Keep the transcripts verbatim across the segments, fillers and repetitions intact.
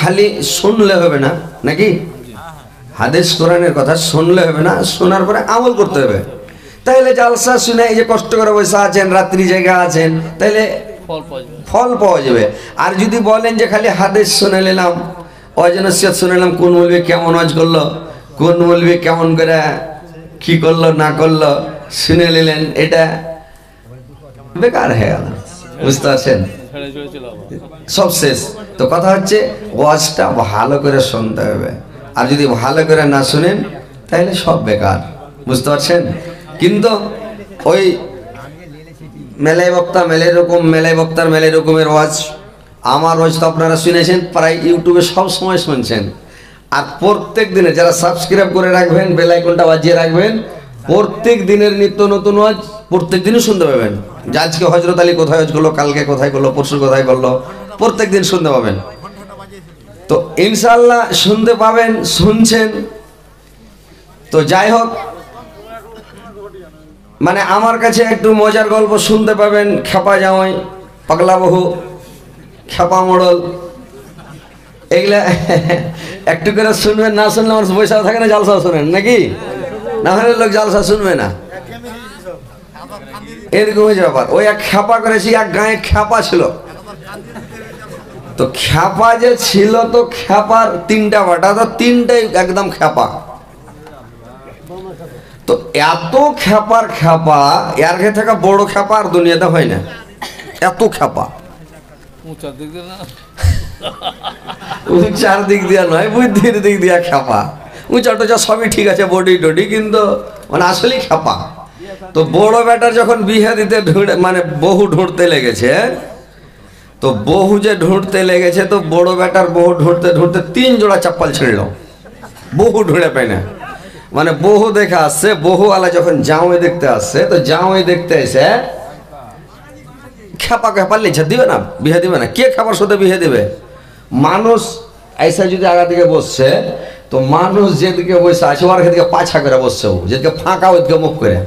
খালি শুনলে হবে না নাকি? হাদিস কোরআনের কথা শুনলে হবে না, শোনার পরে আমল করতে হবে। তাহলে জালসা শুনে এই যে কষ্ট করে বসে আছেন, রাত্রি জায়গা আছেন, তাহলে ফল পাওয়া যাবে। আর যদি বলেন যে খালি হাদিস শুনে নিলাম, অজনসিয়ত শুনে নিলাম, কোন মৌলবি কেমন ওয়াজ করলো, কোন মৌলবি কেমন করে কি করলো না করলো শুনে নিলেন, এটা বেকার হয়ে গেল। বুঝতে পারছেন? সব শেষ। তো কথা হচ্ছে ওয়াজটা ভালো করে শুনতে হবে, আর যদি ভালো করে না শুনেন তাহলে সব বেকার। বুঝতে পারছেন? কিন্তু ওই মেলাই বক্তা মেলাই রকম, মেলাই বক্তার মেলাই রকমের ওয়াজ, আমার ওয়াজ তো আপনারা শুনেছেন, প্রায় ইউটিউবে সব সময় শুনছেন। আর প্রত্যেক দিনে যারা সাবস্ক্রাইব করে রাখবেন, বেল আইকনটা বাজিয়ে রাখবেন, প্রত্যেক দিনের নিত্য নতুন ওয়াজ প্রত্যেক দিনই শুনতে পাবেন। যে আজকে হযরত আলী কোথায় ওয়াজ করলো, কালকে কোথায় করলো, পরশু কোথায় করলো, প্রত্যেক দিন শুনতে পাবেন। তো ইনশাআল্লাহ শুনতে পাবেন, শুনছেন। তো যাই হোক, মানে আমার কাছে একটু মজার গল্প শুনতে পাবেন। খেপা জামাই, পাগলা বহু, খেপা মোড়ল, এগুলা একটু করে শুনবেন। না শুনলে আমার পয়সা থাকে না, জালসা শুনেন নাকি? না হলে লোক জালসা শুনবে না, এরকম হয়েছে ব্যাপার। ওই এক খেপা করেছি, এক গায়ে খেপা ছিল। তো খেপা যে ছিল, তো খেপার তিনটা বাটা, তো তিনটাই একদম খেপা। তো এত খেপার খেপা, এর ঘে থাকা বড় খেপা আর দুনিয়াতে হয় না। এত খেপা, উঁচার দিক দিয়া নয়, বুদ্ধির দিক দিয়া খেপা। উঁচা টোচা সবই ঠিক আছে, বডি টডি, কিন্তু মানে আসলেই খেপা। তো বড় বেটার যখন বিয়ে দিতে ঢুঁড়ে, মানে বহু ঢুঁড়তে লেগেছে, তো বহু যে ঢুঁড়তে লেগেছে, তো বড় বেটার বহু ঢুঁড়তে ঢুঁড়তে তিন জোড়া চপ্পল ছিঁড়ল। বহু ঢুঁড়ে পায় না, মানে বহু দেখে আসছে। বহু আলা যখন জামাই দেখতে আসছে, তো জামাই দেখতে এসে খেপা খেপা লিখে দিবে না, বিয়ে দিবে না। কে খেপার সাথে বিয়ে দিবে? মানুষ ऐसा যদি আগা দিকে বসছে, তো মানুষ যেদিকে বসে আছে ওর দিকে পাছা করে বসছে, ও যেদিকে ফাঁকা ওইদিকে মুখ করে,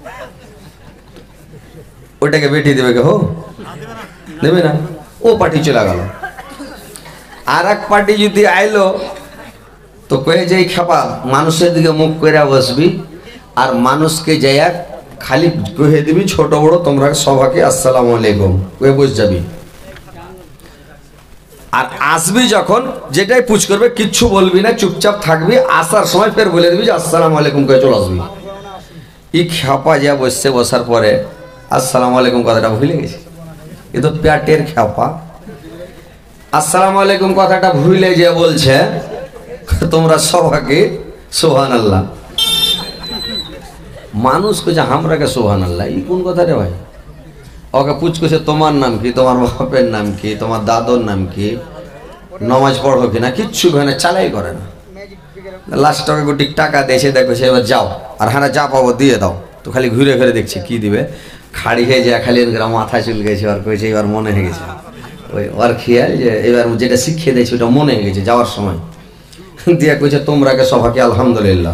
ওইটাকে বেটি দেবে কে? হো দেবে না, ও পার্টি চলে গেল। আর এক পার্টি যদি আইলো, তো কয়ে যে খেপা মানুষের দিকে মুখ করে বসবি, আর মানুষকে যাইয়া খালি কহে দিবি ছোট বড় তোমরা সবাইকে আসসালামু আলাইকুম কয়ে বস যাবি। আর আসবি যখন, যেটাই পুছ করবে কিচ্ছু বলবি না, চুপচাপ থাকবি। আসার সময় ফের বলে দিবি যে আসসালামু আলাইকুম কয়ে চলে আসবি। এই খেপা যা বসছে, বসার পরে আসসালামু আলাইকুম কথাটা ভুলে গেছে। এ তো পেটের খেপা। আসসালামু আলাইকুম কথাটা ভুলে যে বলছে তোমরা সবাইকে সুবহানাল্লাহ। মানুষ কইছে আমরাকে সুবহানাল্লাহ, এই কোন কথা রে ভাই? ওকে পুছ কইছে তোমার নাম কি, তোমার বাপের নাম কি, তোমার দাদুর নাম কি, নামাজ পড়ো কিনা, কিচ্ছু করে না, চালাই করে না। লাস্ট টাকা কোটি টাকা দিয়েছে, দেখো সে এবার যাও, আর হ্যাঁ যা পাবো দিয়ে দাও। তো খালি ঘুরে ঘুরে দেখছি কি দিবে, খাড়ি হয়ে যায়, খালি মাথা চুল গেছে। আর কইছে এবার মনে হয়ে গেছে, ওই ওর খেয়াল যে এবার যেটা শিখিয়ে দিয়েছে ওটা মনে হয়ে গেছে যাওয়ার সময়। দিয়া কইছে তোমরাকে সবাইকে আলহামদুলিল্লাহ,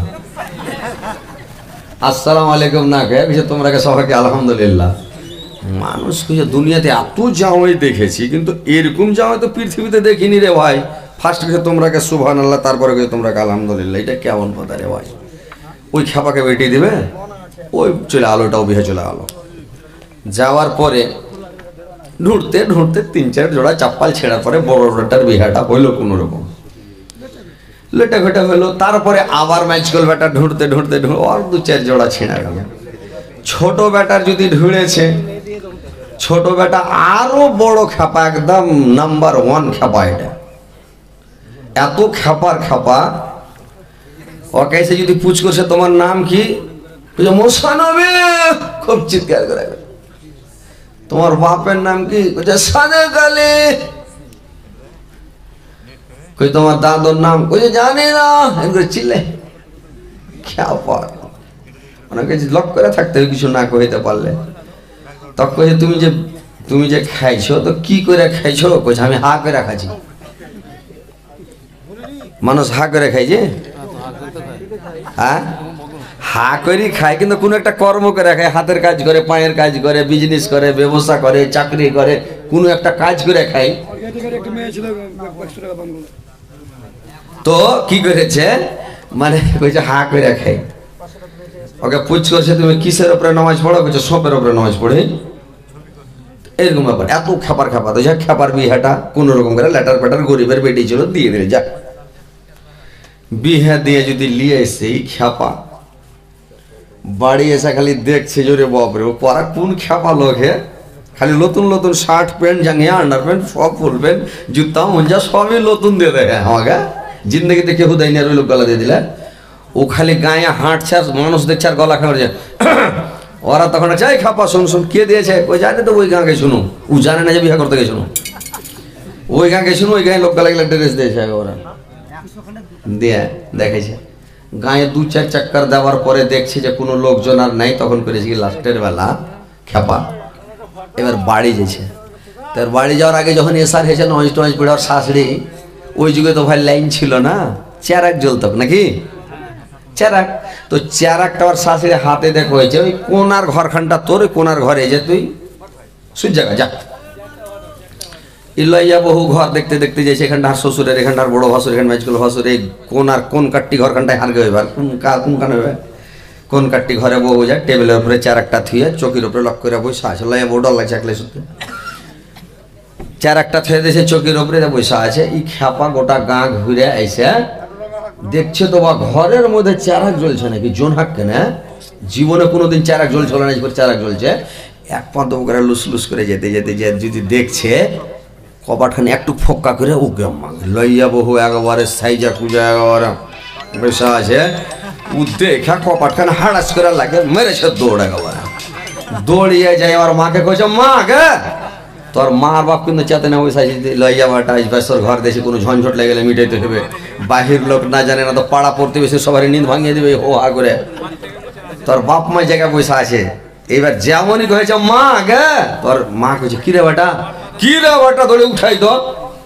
আসসালামু আলাইকুম না কে কইছে তোমরাকে সবাইকে আলহামদুলিল্লাহ। মানুষ কইছে দুনিয়াতে এত জামাই দেখেছি, কিন্তু এরকম জামাই তো পৃথিবীতে দেখিনি রে ভাই। ফার্স্ট কইছে তোমরাকে সুবহানাল্লাহ, তারপরে কইছে তোমরাকে আলহামদুলিল্লাহ। এটা কেমন কথা রে ভাই? ওই খেপাকে বেটি দিবে, ওই চলে আলোটাও বিহে চলে গেল। যাওয়ার পরে ঢুঁড়তে ঢুঁড়তে তিন চার জোড়া চাপ্পাল ছেড়ার পরে বড় বড়টার বিহাটা হইলো কোনো রকম, লেটা ঘেটা হলো। তারপরে আবার ম্যাচকল বেটা ঢুঁড়তে ঢুঁড়তে ঢুঁড়ে আর দু চার জোড়া ছিঁড়া গেল। ছোট বেটার যদি ঢুঁড়েছে, ছোট বেটা আরো বড় খেপা, একদম নাম্বার ওয়ান খেপা। এটা এত খেপার খেপা, ওকে এসে যদি পুছ করছে তোমার নাম কি, মোসানবী, খুব চিৎকার করে। তোমার বাপের নাম কি, সাদেক আলী। কই তোমার দাদুর নাম, কই জানি না, এগুলো চিল্লে খেপা। অনেকে লক করে থাকতে হবে কিছু না কইতে পারলে। তখন কইছে তুমি যে তুমি যে খাইছো, তো কি করে খাইছো? কইছে আমি হা করে খাইছি। মানুষ হা করে খাইছে, হ্যাঁ হা করি খায়, কিন্তু কোনো একটা কর্ম করে খায়, হাতের কাজ করে, পায়ের কাজ করে, বিজনেস করে, ব্যবসা করে, চাকরি করে, কোনো একটা কাজ করে খায়। তো কি করেছে, মানে কইছে হা করে খাই। ওকে পুছ করছে তুমি কিসের উপরে নামাজ পড়ো, কইছে সবের উপরে নামাজ পড়ে। এরকম ব্যাপার, এত খাবার খাপা তো যা খাবার বিহাটা কোন রকম করে লেটার পেটার গরিবের বেটি ছিল দিয়ে দিলে যাক। বিহা দিয়ে যদি লিয়ে এসে খ্যাপা বাড়ি এসে খালি দেখছে জোরে বাপরে, ও পরা কোন খ্যাপা লোক হে, খালি নতুন নতুন শার্ট প্যান্ট জাঙ্গিয়া আন্ডার প্যান্ট সব ফুল প্যান্ট জুতা মঞ্জা সবই নতুন দিয়ে দেয় আমাকে। জিন্দগিতে কেউ দেয় না, ওই লোক গলা দিয়ে দিলে। ও খালি গায়ে হাঁটছে আর মানুষ দেখছে আর গলা খাওয়া যায়। ওরা তখন চাই খাপা শুন শুন কে দিয়েছে, ওই জানে তো ওই গাঁকে শুনো, ও জানে না যে বিয়ে করতে গেছিল ওই গাঁকে শুনো, ওই গায়ে লোক গলা গেলে ড্রেস দিয়েছে ওরা দিয়ে দেখেছে। গায়ে দু চার চাক্কার দেওয়ার পরে দেখছে যে কোনো লোকজন আর নাই, তখন করেছে কি লাস্টের বেলা খেপা এবার বাড়ি যেছে। তার বাড়ি যাওয়ার আগে যখন এসার হয়েছে নয় টয়েস পড়ে, আর শাশুড়ি ওই যুগে তো ভাই লাইন ছিল না, চেরাক জ্বলত নাকি চেরাক, তো চেরাকটা আর শাশুড়ি হাতে দেখো হয়েছে ওই কোনার ঘরখানটা তোর, ওই কোনার ঘরে যে তুই সুজ জায়গা যা ইলাইয়া বহু ঘর দেখতে দেখতে যাইছে, এখানটার শ্বশুরের, এখানটার বড় ভাসুর, এখানে মাইজকুল ভাসুর, এই কোন আর কোন কাটটি ঘরখানটায় হারগে হইবার কোন কার কোন কানে হবে কোন কাটটি ঘরে বউ যায়, টেবিলের উপরে চার একটা থুয়ে চকির উপরে লক করে বসে আছে। লাইয়া বউ ডর লাগছে একলে সত্যি, চার একটা থুয়ে দিয়েছে চকির উপরে বসে আছে। এই খ্যাপা গোটা গাঁ ঘুরে আইসে দেখছে তো বা ঘরের মধ্যে চারাক জ্বলছে নাকি, জোন হাক কেনা জীবনে কোনোদিন চারাক জ্বলছিল না, চারাক জ্বলছে। এক পাঁচ করে লুস লুস করে যেতে যেতে যে যদি দেখছে কপাটখানে একটু ফক্কা করে ও লইয়া বহু একেবারে সাইজা কুজা একেবারে বসা আছে। ও দেখা কপাটখানে হাড়াস করে লাগে মেরেছে দৌড়, একেবারে দৌড়িয়ে যায়। আর মাকে কইছে মা গে, তোর মার বাপ কিন্তু চেতে না, ওই সাইজ লইয়া বাটা বেসর ঘর দেশে কোনো ঝঞ্ঝট লেগে গেলে মিটাইতে হবে, বাহির লোক না জানে না তো পাড়া প্রতিবেশী সবাই নিন্দ ভাঙিয়ে দেবে ও হা করে। তোর বাপ মা জায়গায় পয়সা আছে। এবার যেমনই কয়েছে মা গে, তোর মা কইছে কি রে বেটা, কি রে বেটা, ধরে উঠাই তো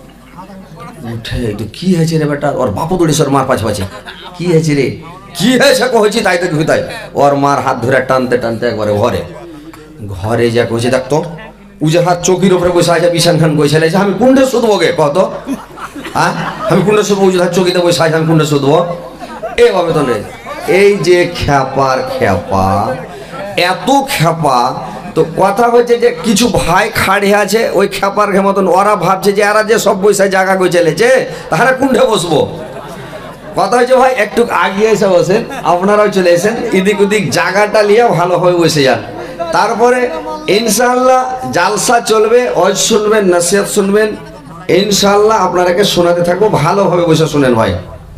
উঠে তো কি হয়েছে রে বেটা, ওর বাপও দৌড়ে সর মার পাছে পাছে কি হয়েছে রে, কি হয়েছে কইছি তাই তো তাই। ওর মার হাত ধরে টানতে টানতে একবারে ঘরে ঘরে যা কইছে দেখতো উজে হাত চৌকির উপরে বসে আছে। বিশান খান কইছে আমি কুন্ডে শুধবো গে কত, হ্যাঁ আমি কুন্ডে শুধবো, উজে হাত চৌকিতে বসে আছে আমি কুন্ডে শুধবো, এভাবে তো নেই। এই যে খ্যাপার খ্যাপা, এত খ্যাপা। তো কথা হচ্ছে যে কিছু ভাই খাড়ে আছে ওই খ্যাপার ঘে মতন, ওরা ভাবছে যে এরা যে সব বৈশা জায়গা কই চলেছে তাহারা কুন্ডে বসবো। কথা হচ্ছে ভাই একটু আগিয়ে এসে বসেন, আপনারাও চলে এসেন, এদিক ওদিক জায়গাটা নিয়ে ভালোভাবে বসে যান। তারপরে ইনশাআল্লাহ জালসা চলবে, ওয়াজ শুনবেন, নসিহত শুনবেন, ইনশাআল্লাহ আপনারাকে শোনাতে থাকবো, ভালোভাবে বসে শুনেন ভাই।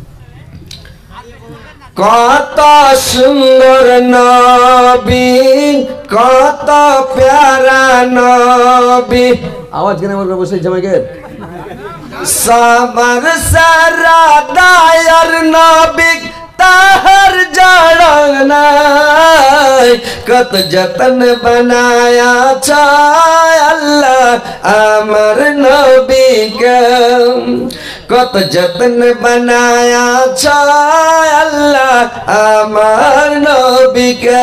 কত সুন্দর নবী, কত প্যারা নবী, আওয়াজ কেন বলবে বসে জামাইকে, সাবার সারা দায়ার নবী তাহার জড়ং নাই, কত যতন বানায়া চায় আল্লাহ আমার নবীকে, কত যতন বানায়া চায় আল্লাহ আমার নবীকে।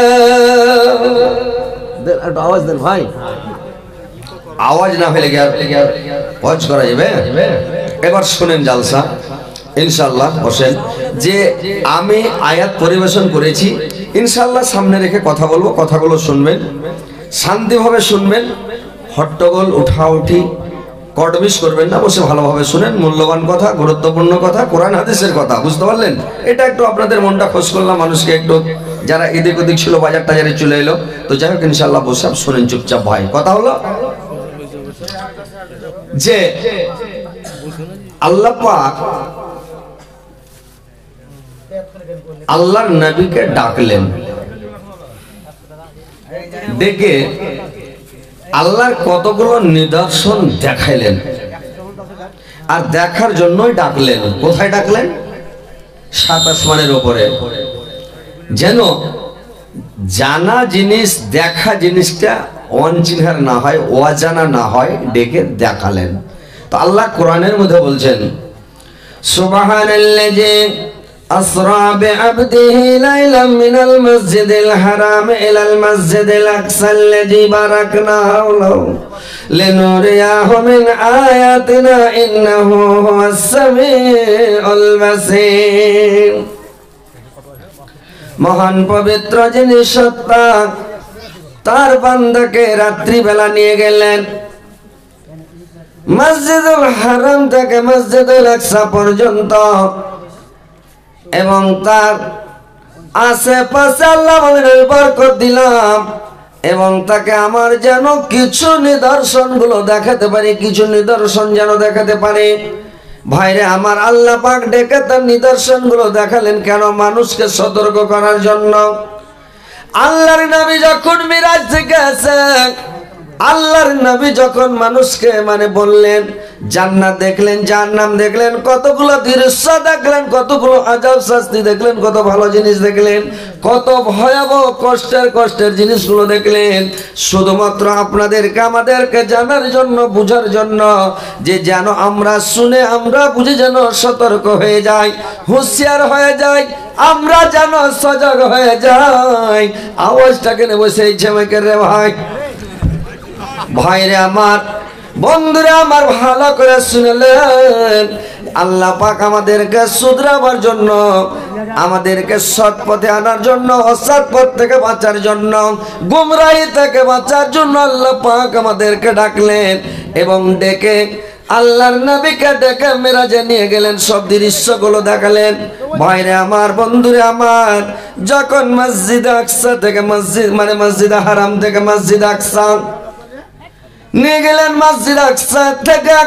একটু আওয়াজ দেন ভাই, আওয়াজ না হলে কি আর ওয়াজ করা যাবে? এবার শুনেন জালসা ইনশাআল্লাহ, বসেন। যে আমি আয়াত পরিবেশন করেছি ইনশাআল্লাহ সামনে রেখে কথা বলবো, কথাগুলো শুনবেন, শান্তিভাবে শুনবেন, হট্টগোল উঠাউঠি কটবিশ করবেন না, বসে ভালোভাবে শুনেন। মূল্যবান কথা, গুরুত্বপূর্ণ কথা, কোরআন হাদিসের কথা, বুঝতে পারলেন? এটা একটু আপনাদের মনটা খোঁজ করলাম, মানুষকে একটু যারা এদিক ওদিক ছিল বাজার টাজারে চলে এলো, তো যাই হোক ইনশাআল্লাহ বসে শুনেন চুপচাপ ভাই। কথা হলো যে আল্লাহ পাক আল্লাহর নবীকে ডাকলেন, ডেকে আল্লাহর কতগুলো নিদর্শন দেখাইলেন, আর দেখার জন্যই ডাকলেন। কোথায় ডাকলেন? সাত আসমানের উপরে, যেন জানা জিনিস, দেখা জিনিসটা অনচিনহার না হয়, অজানা না হয়, ডেকে দেখালেন। তো আল্লাহ কোরআনের মধ্যে বলছেন সুবহানাল্লাযী أسرى بعبده ليلا من المسجد الحرام إلى المسجد الأقصى الذي باركنا حوله لنريه من آياتنا إنه هو السميع البصير মহান পবিত্র যিনি সত্তা তার বান্দাকে রাত্রি বেলা নিয়ে গেলেন মসজিদুল হারাম থেকে মসজিদুল আকসা পর্যন্ত এবং তার আশেপাশে আল্লাহ বরকত দিলাম এবং তাকে আমার যেন কিছু নিদর্শন গুলো দেখাতে পারি কিছু নিদর্শন যেন দেখাতে পারে ভাইরে আমার আল্লাহ পাক ডেকে তার নিদর্শন গুলো দেখালেন কেন মানুষকে সতর্ক করার জন্য আল্লাহর নবী যখন মিরাজ থেকে আসেন আল্লাহর নবী যখন মানুষকে মানে বললেন জান্নাত দেখলেন জাহান্নাম দেখলেন কতগুলো দৃশ্য দেখলেন কতগুলো আযাব শাস্তি দেখলেন কত ভালো জিনিস দেখলেন কত ভয়াবহ কষ্টের কষ্টের জিনিসগুলো দেখলেন শুধুমাত্র আপনাদেরকে আমাদেরকে জানার জন্য বুঝার জন্য যে যেন আমরা শুনে আমরা বুঝে যেন সতর্ক হয়ে যাই হুঁশিয়ার হয়ে যাই আমরা যেন সজাগ হয়ে যাই আওয়াজটাকে নেব সেই ঝেমেকের রে ভাই ভাইরে আমার বন্ধুরা আমার ভালো করে শুনলেন আল্লাহ পাক আমাদেরকে শুধরাবার জন্য আমাদেরকে সৎ পথে আনার জন্য অসৎ পথ থেকে বাঁচার জন্য গুমরাহি থেকে বাঁচার জন্য আল্লাহ পাক আমাদেরকে ডাকলেন এবং ডেকে আল্লাহর নবীকে ডেকে মেরাজে নিয়ে গেলেন সব দৃশ্যগুলো দেখালেন ভাইরে আমার বন্ধুরে আমার যখন মসজিদ আকসা থেকে মসজিদ মানে মসজিদ হারাম থেকে মসজিদ আকসা নিয়ে গেলেন মসজিদ আকসা থেকে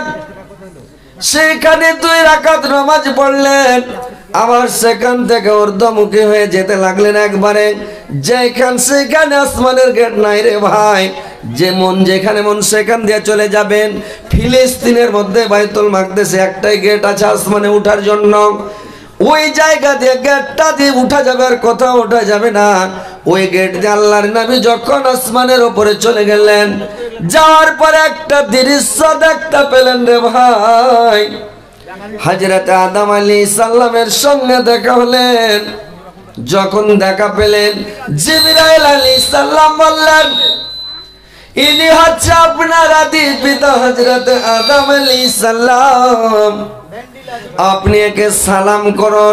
সেখানে দুই রাকাত নামাজ পড়লেন আবার সেখান থেকে ঊর্ধ্বমুখী হয়ে যেতে লাগলেন একবারে যেখান সেখানে আসমানের গেট নাই রে ভাই যে মন যেখানে মন সেখান দিয়ে চলে যাবেন ফিলিস্তিনের মধ্যে বাইতুল মাকদেসে একটাই গেট আছে আসমানে উঠার জন্য ওই জায়গা দিয়ে গেটটা দিয়ে উঠা যাবে আর কোথাও উঠা যাবে না ওই গেট দিয়ে আল্লাহর নবী যখন আসমানের উপরে চলে গেলেন যাওয়ার পরে একটা দৃশ্য দেখতে পেলেন রে ভাই হযরত আদম আলাইহিস সালামের সঙ্গে দেখা হলেন যখন দেখা পেলেন জিবরাইল আলাইহিস সালাম বললেন ইনি হচ্ছে আপনার আদি পিতা হযরত আদম আলাইহিস সালাম আপনি একে সালাম করুন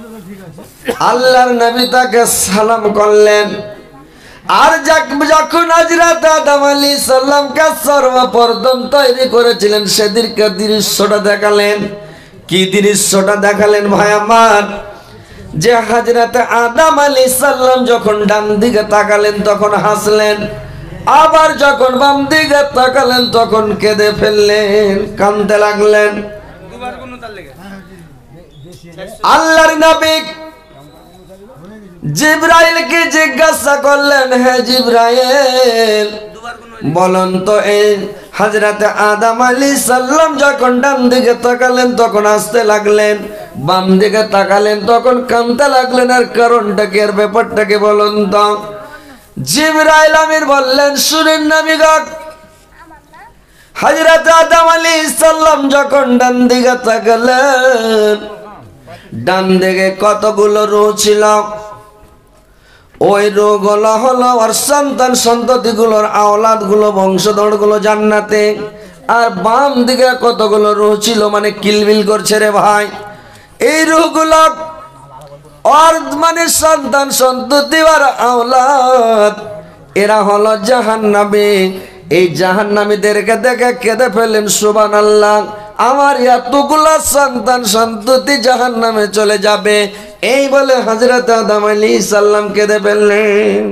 আল্লাহর নবী তাকে সালাম করলেন আর যখন হযরত আদম আলাইহিস সালামকে সর্বপ্রথম তৈরি করেছিলেন সেদিনকে দৃশ্যটা দেখালেন কি দৃশ্যটা দেখালেন ভাই আমার যে হযরত আদম আলাইহিস সালাম যখন ডান দিকে তাকালেন তখন হাসলেন আবার যখন বাম দিকে তাকালেন তখন কেঁদে ফেললেন কাঁদতে লাগলেন আল্লাহর নবী জিবরাইলকে জিজ্ঞাসা করলেন হে জিবরাইল বলুন তো এই হযরত আদম আলাইহিস সালাম যখন ডান দিকে তাকালেন তখন হাসতে লাগলেন বাম দিকে তাকালেন তখন কাঁদতে লাগলেন আর কারণটা কি আর ব্যাপারটা কি বলুন তো জিবরাইল আমির বললেন শুনেন নবীগণ হযরত আদম আলাইহিস সালাম যখন ডান দিকে তাকালেন ডান দিকে কতগুলো রূহ ছিল ওই রূহগুলো হলো ওর সন্তান সন্ততিগুলোর আওলাদগুলো বংশধরগুলো জান্নাতে আর বাম দিকে কতগুলো রূহ ছিল মানে কিলবিল করছে রে ভাই এই রূহগুলো और माने सन्तान सन्तति और औलाद एरा हलो জাহান্নামী এই জাহান্নামীদেরকে দেখে কেঁদে ফেলেন সুবহানাল্লাহ আমার এতগুলা সন্তান সন্ততি জাহান্নামে চলে যাবে এই বলে হযরত আদম আলাইহিস সালাম কেঁদে ফেললেন।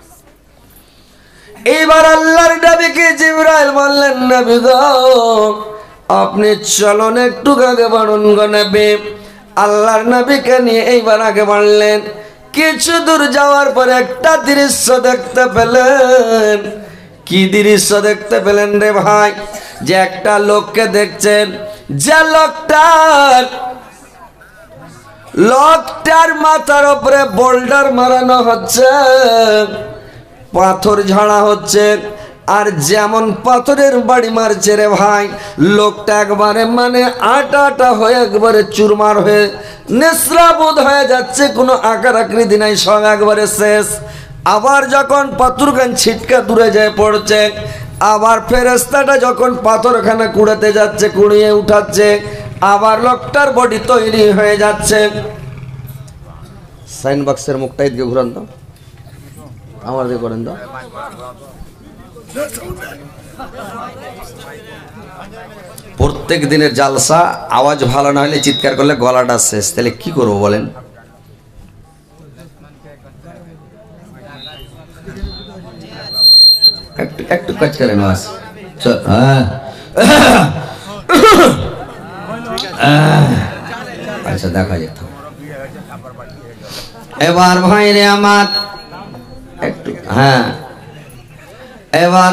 এবার আল্লাহর নবীকে জিবরাইল বললেন নবী গো আপনি চলুন একটু আগে বাড়ুন গো নবী। আল্লাহর নবীকে নিয়ে এইবার আগে বাড়লেন। কিছু দূর যাওয়ার পর একটা দৃশ্য দেখতে পেলেন। কি দৃশ্য দেখতে পেলেন রে ভাই? যে একটা লোককে দেখছেন, যে লোকটার লোকটার মাথার উপরে বোল্ডার মারানো হচ্ছে, পাথর ঝাড়া হচ্ছে, আর যেমন পাথরের বাড়ি মারছে রে ভাই, লোকটা একবারে মানে আটা আটা হয়ে একবারে চুরমার হয়ে নেশরাবোধ হয়ে যাচ্ছে, কোনো আকার আকৃতি নাই, সব একবারে শেষ। আবার যখন পাথরখান ছিটকা দূরে যায় পড়ছে, আবার ফেরেশতাটা যখন পাথরখানা কুড়াতে যাচ্ছে, কুড়িয়ে উঠাচ্ছে, আবার লোকটার বডি তৈরি হয়ে যাচ্ছে। সাইন বক্সের মুখটা এদিকে ঘুরান তো, আমার দিকে করেন তো। প্রত্যেক দিনের জালসা আওয়াজ ভালো না হলে চিৎকার করলে গলাটা শেষ, তাহলে কি করবো বলেন? একটু একটু কাজ করেন বাস। আচ্ছা দেখা যেত। এবার ভাই রে আমার একটু, হ্যাঁ এবার